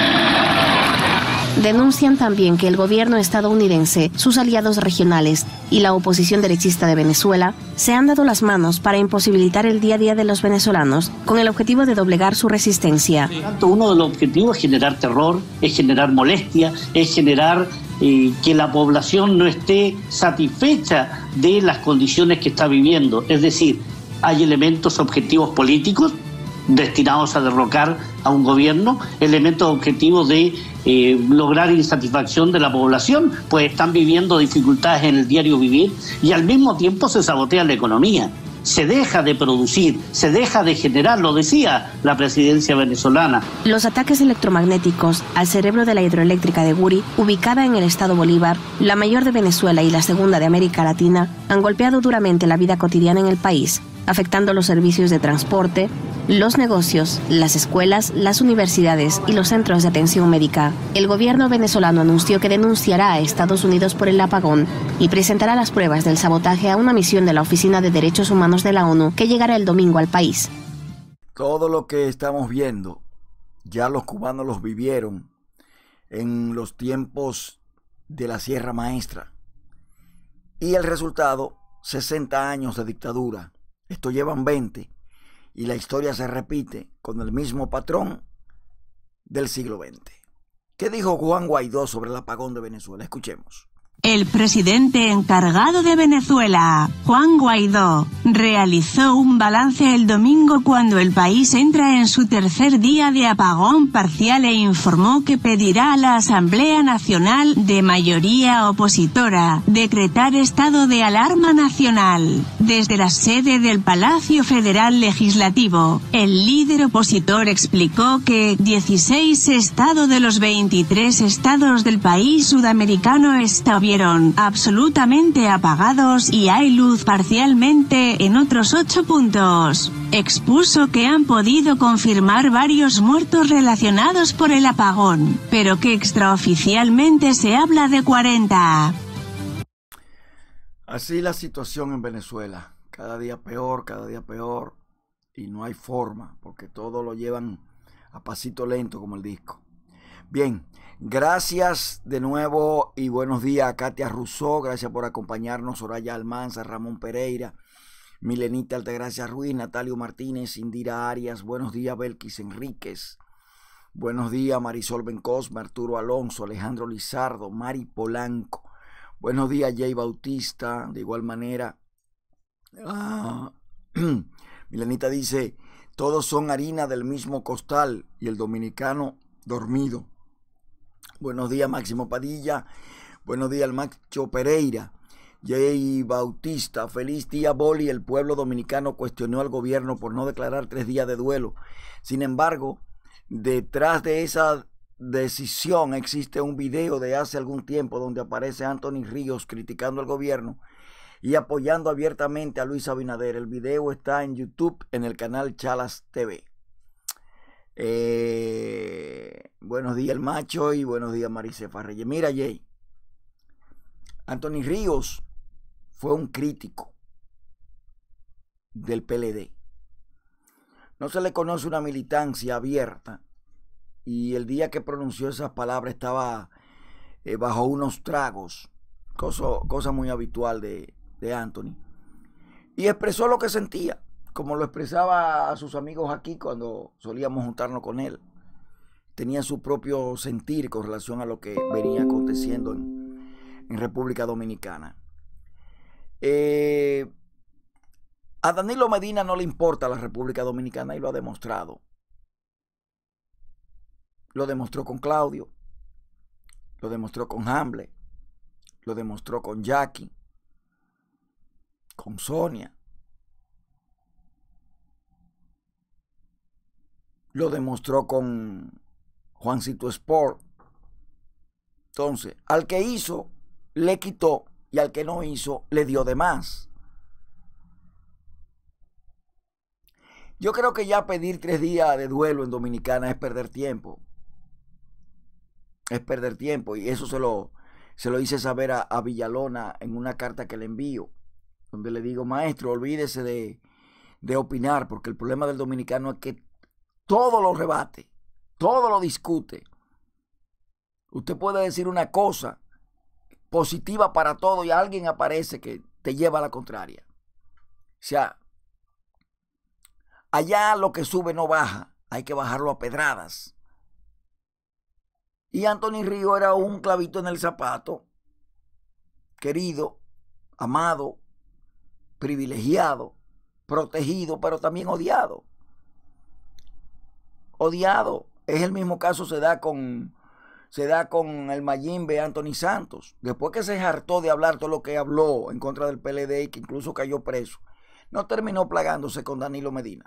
Denuncian también que el gobierno estadounidense, sus aliados regionales y la oposición derechista de Venezuela se han dado las manos para imposibilitar el día a día de los venezolanos con el objetivo de doblegar su resistencia. Uno de los objetivos es generar terror, es generar molestia, es generar que la población no esté satisfecha de las condiciones que está viviendo. Es decir, hay elementos objetivos políticos destinados a derrocar a un gobierno, elementos objetivos de lograr insatisfacción de la población, pues están viviendo dificultades en el diario vivir y al mismo tiempo se sabotea la economía. Se deja de producir, se deja de generar, lo decía la presidencia venezolana. Los ataques electromagnéticos al cerebro de la hidroeléctrica de Guri, ubicada en el estado Bolívar, la mayor de Venezuela y la segunda de América Latina, han golpeado duramente la vida cotidiana en el país, afectando los servicios de transporte, los negocios, las escuelas, las universidades y los centros de atención médica. El gobierno venezolano anunció que denunciará a Estados Unidos por el apagón y presentará las pruebas del sabotaje a una misión de la Oficina de Derechos Humanos de la ONU que llegará el domingo al país. Todo lo que estamos viendo, ya los cubanos los vivieron en los tiempos de la Sierra Maestra. Y el resultado, 60 años de dictadura. Esto llevan 20. Y la historia se repite con el mismo patrón del siglo XX. ¿Qué dijo Juan Guaidó sobre el apagón de Venezuela? Escuchemos. El presidente encargado de Venezuela, Juan Guaidó, realizó un balance el domingo cuando el país entra en su tercer día de apagón parcial e informó que pedirá a la Asamblea Nacional, de mayoría opositora, decretar estado de alarma nacional. Desde la sede del Palacio Federal Legislativo, el líder opositor explicó que 16 estados de los 23 estados del país sudamericano estuvieron absolutamente apagados y hay luz parcialmente en otros 8 puntos. Expuso que han podido confirmar varios muertos relacionados por el apagón, pero que extraoficialmente se habla de 40. Así la situación en Venezuela, cada día peor, y no hay forma, porque todo lo llevan a pasito lento como el disco. Bien, gracias de nuevo y buenos días a Katia Rousseau, gracias por acompañarnos, Soraya Almanza, Ramón Pereira, Milenita Altagracia Ruiz, Natalio Martínez, Indira Arias, buenos días Belkis Enríquez, buenos días Marisol Bencosme, Arturo Alonso, Alejandro Lizardo, Mari Polanco, buenos días Jay Bautista, de igual manera. Milenita dice, todos son harina del mismo costal y el dominicano dormido. Buenos días Máximo Padilla, buenos días al Macho Pereira. Jay Bautista, feliz día Boli, el pueblo dominicano cuestionó al gobierno por no declarar 3 días de duelo. Sin embargo, detrás de esa decisión existe un video de hace algún tiempo donde aparece Anthony Ríos criticando al gobierno y apoyando abiertamente a Luis Abinader. El video está en YouTube en el canal Chalas TV. Buenos días el Macho y buenos días Maricefa Reyes. Mira Jay, Anthony Ríos fue un crítico del PLD. No se le conoce una militancia abierta y el día que pronunció esas palabras estaba bajo unos tragos, cosa muy habitual de Anthony, y expresó lo que sentía, como lo expresaba a sus amigos aquí cuando solíamos juntarnos con él. Tenía su propio sentir con relación a lo que venía aconteciendo en República Dominicana. A Danilo Medina no le importa la República Dominicana y lo ha demostrado. Lo demostró con Claudio, lo demostró con Hamble, lo demostró con Jackie, con Sonia, lo demostró con Juancito Sport. Entonces, al que hizo, le quitó, y al que no hizo, le dio de más. Yo creo que ya pedir 3 días de duelo en Dominicana es perder tiempo. Es perder tiempo, y eso se lo hice saber a Villalona en una carta que le envío, donde le digo, maestro, olvídese de opinar, porque el problema del dominicano es que todo lo rebate, todo lo discute. Usted puede decir una cosa positiva para todo y alguien aparece que te lleva a la contraria. O sea, allá lo que sube no baja, hay que bajarlo a pedradas. Y Anthony Ríos era un clavito en el zapato, querido, amado, privilegiado, protegido, pero también odiado. Odiado. Es el mismo caso se da con el Mayimbe Anthony Santos. Después que se hartó de hablar todo lo que habló en contra del PLD y que incluso cayó preso, no terminó plagándose con Danilo Medina.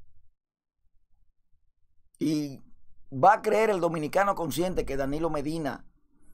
Y va a creer el dominicano consciente que Danilo Medina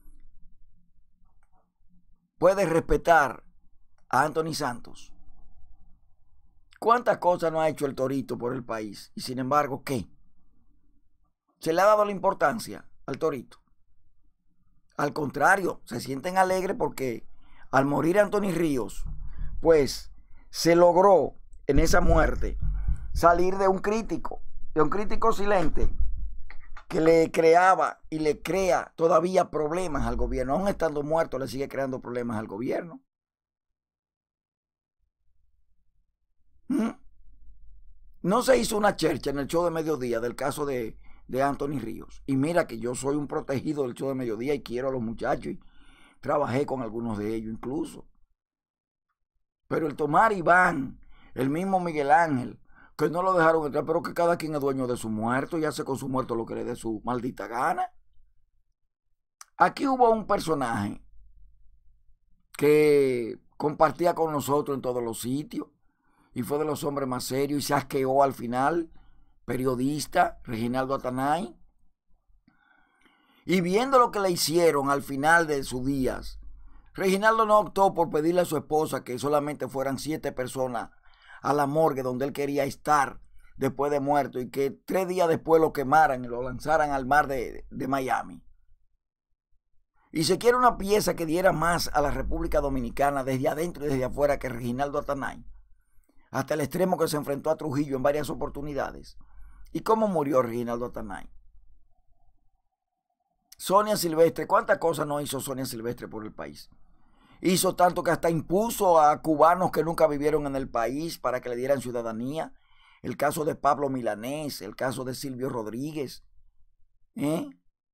puede respetar a Anthony Santos. ¿Cuántas cosas no ha hecho el Torito por el país? Y sin embargo, ¿qué? ¿Se le ha dado la importancia al Torito? Al contrario, se sienten alegres porque al morir Anthony Ríos, pues se logró en esa muerte salir de un crítico silente que le creaba y le crea todavía problemas al gobierno. Aún estando muerto, le sigue creando problemas al gobierno. No se hizo una chercha en el show de mediodía del caso de Anthony Ríos. Y mira que yo soy un protegido del show de mediodía y quiero a los muchachos y trabajé con algunos de ellos incluso. Pero el tomar Iván, El mismo Miguel Ángel, que no lo dejaron entrar, pero que cada quien es dueño de su muerto y hace con su muerto lo que le dé su maldita gana. Aquí hubo un personaje que compartía con nosotros en todos los sitios y fue de los hombres más serios y se asqueó al final, periodista Reginaldo Atanay. Y viendo lo que le hicieron al final de sus días, Reginaldo no optó por pedirle a su esposa que solamente fueran 7 personas a la morgue donde él quería estar después de muerto y que 3 días después lo quemaran y lo lanzaran al mar de Miami. Y se quiere una pieza que diera más a la República Dominicana desde adentro y desde afuera que Reginaldo Atanay, hasta el extremo que se enfrentó a Trujillo en varias oportunidades. ¿Y cómo murió Reginaldo Atanay? Sonia Silvestre, ¿cuántas cosas no hizo Sonia Silvestre por el país? Hizo tanto que hasta impuso a cubanos que nunca vivieron en el país para que le dieran ciudadanía. El caso de Pablo Milanés, el caso de Silvio Rodríguez, de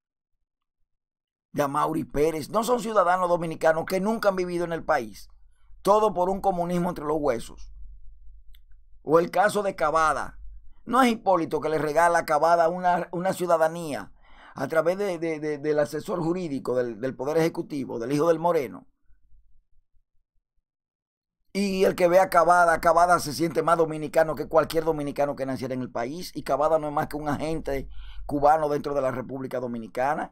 Amaury Pérez. No son ciudadanos dominicanos que nunca han vivido en el país. Todo por un comunismo entre los huesos. O el caso de Cavada. No es Hipólito que le regala a Cavada una ciudadanía a través del asesor jurídico del Poder Ejecutivo, del hijo del Moreno. Y el que ve a Cavada se siente más dominicano que cualquier dominicano que naciera en el país. Y Cavada no es más que un agente cubano dentro de la República Dominicana.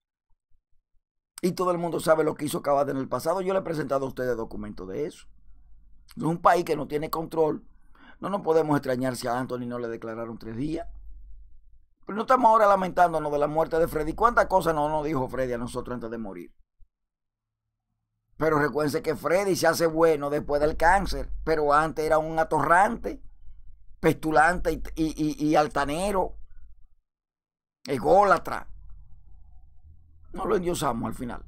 Y todo el mundo sabe lo que hizo Cavada en el pasado. Yo le he presentado a ustedes documentos de eso. Es un país que no tiene control. No nos podemos extrañar si a Anthony no le declararon 3 días. Pero no estamos ahora lamentándonos de la muerte de Freddy. ¿Cuántas cosas no nos dijo Freddy a nosotros antes de morir? Pero recuérdense que Freddy se hace bueno después del cáncer. Pero antes era un atorrante, pestulante y altanero, ególatra. No lo endiosamos al final.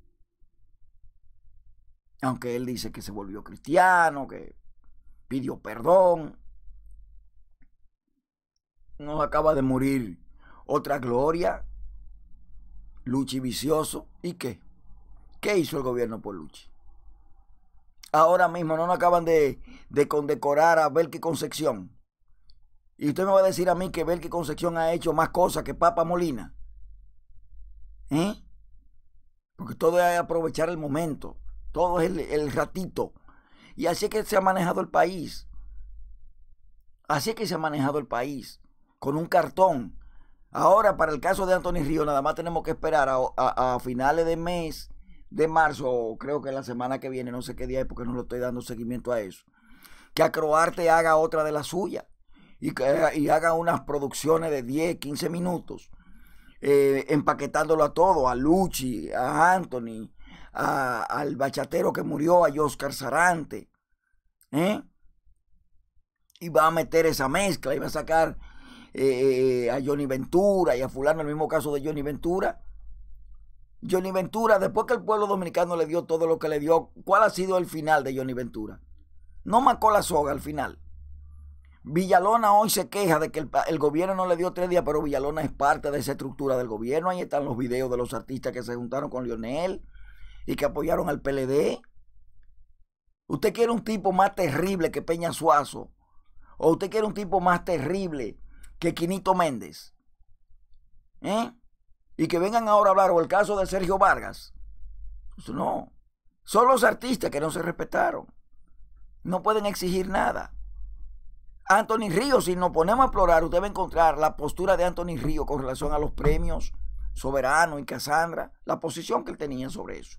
Aunque él dice que se volvió cristiano, que pidió perdón. Nos acaba de morir otra gloria, Luchi Vicioso. ¿Y qué? ¿Qué hizo el gobierno por Luchi? Ahora mismo no nos acaban de condecorar a Belkis Concepción. Y usted me va a decir a mí que Belkis Concepción ha hecho más cosas que Papa Molina. Porque todo es aprovechar el momento. Todo es el ratito. Y así es que se ha manejado el país. Así es que se ha manejado el país. Con un cartón. Ahora, para el caso de Anthony Ríos, nada más tenemos que esperar a finales de mes de marzo, creo que la semana que viene, no sé qué día es porque no le estoy dando seguimiento a eso, que Acroarte haga otra de las suyas y haga unas producciones de 10, 15 minutos, empaquetándolo a todo, a Luchi, a Anthony, al bachatero que murió, a Oscar Sarante, y va a meter esa mezcla y va a sacar a Johnny Ventura y a fulano, el mismo caso de Johnny Ventura. Johnny Ventura, después que el pueblo dominicano le dio todo lo que le dio, ¿cuál ha sido el final de Johnny Ventura? No marcó la soga al final. Villalona hoy se queja de que el gobierno no le dio 3 días, pero Villalona es parte de esa estructura del gobierno. Ahí están los videos de los artistas que se juntaron con Lionel y que apoyaron al PLD. ¿Usted quiere un tipo más terrible que Peña Suazo? ¿O usted quiere un tipo más terrible que Quinito Méndez? Y que vengan ahora a hablar, o el caso de Sergio Vargas. Pues no, son los artistas que no se respetaron. No pueden exigir nada. Anthony Ríos, si nos ponemos a explorar, usted va a encontrar la postura de Anthony Ríos con relación a los premios Soberano y Casandra, la posición que él tenía sobre eso.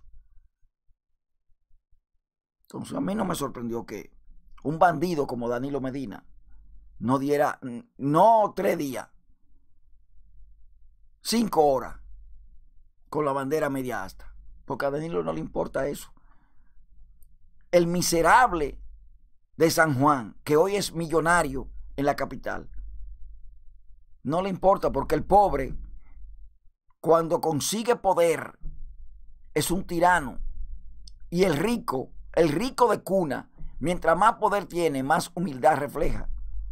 Entonces a mí no me sorprendió que un bandido como Danilo Medina no diera, no 3 días, 5 horas con la bandera media asta, porque a Danilo no le importa eso. El miserable de San Juan, que hoy es millonario en la capital, no le importa, porque el pobre, cuando consigue poder, es un tirano. Y el rico de cuna, mientras más poder tiene, más humildad refleja.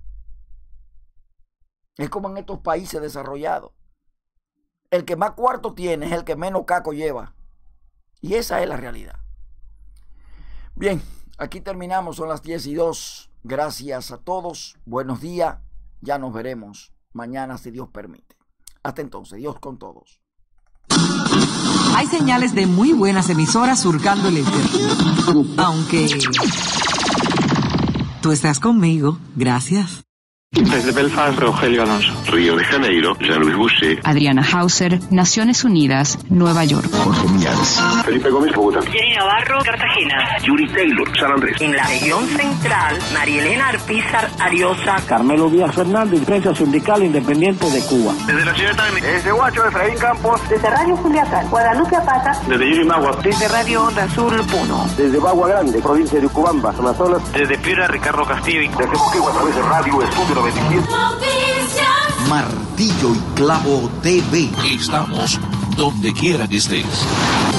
Es como en estos países desarrollados. El que más cuarto tiene es el que menos caco lleva. Y esa es la realidad. Bien, aquí terminamos, son las 10:02. Gracias a todos. Buenos días. Ya nos veremos mañana si Dios permite. Hasta entonces, Dios con todos. Hay señales de muy buenas emisoras surcando el éter. Aunque tú estás conmigo, gracias. Desde Belfast, Rogelio Alonso. Río de Janeiro, Jean-Louis Boucher. Adriana Hauser, Naciones Unidas, Nueva York. Jorge Millares. Felipe Gómez, Bogotá. Jenny Navarro, Cartagena. Yuri Taylor, San Andrés. En la región central, Marielena Arpizar Ariosa. Carmelo Díaz Fernández, prensa sindical independiente de Cuba. Desde la ciudad de Desde Huacho, Efraín Campos. Desde Radio Culiacán, Guadalupe Apata. Desde Yurimagua. Desde Radio Onda Sur, Puno. Desde Bagua Grande, provincia de Ucubamba, Amazonas. Desde Piura, Ricardo Castillo. Desde Moquegua, a través de Radio Estudio 97. Martillo y Clavo TV. Estamos donde quiera que estés.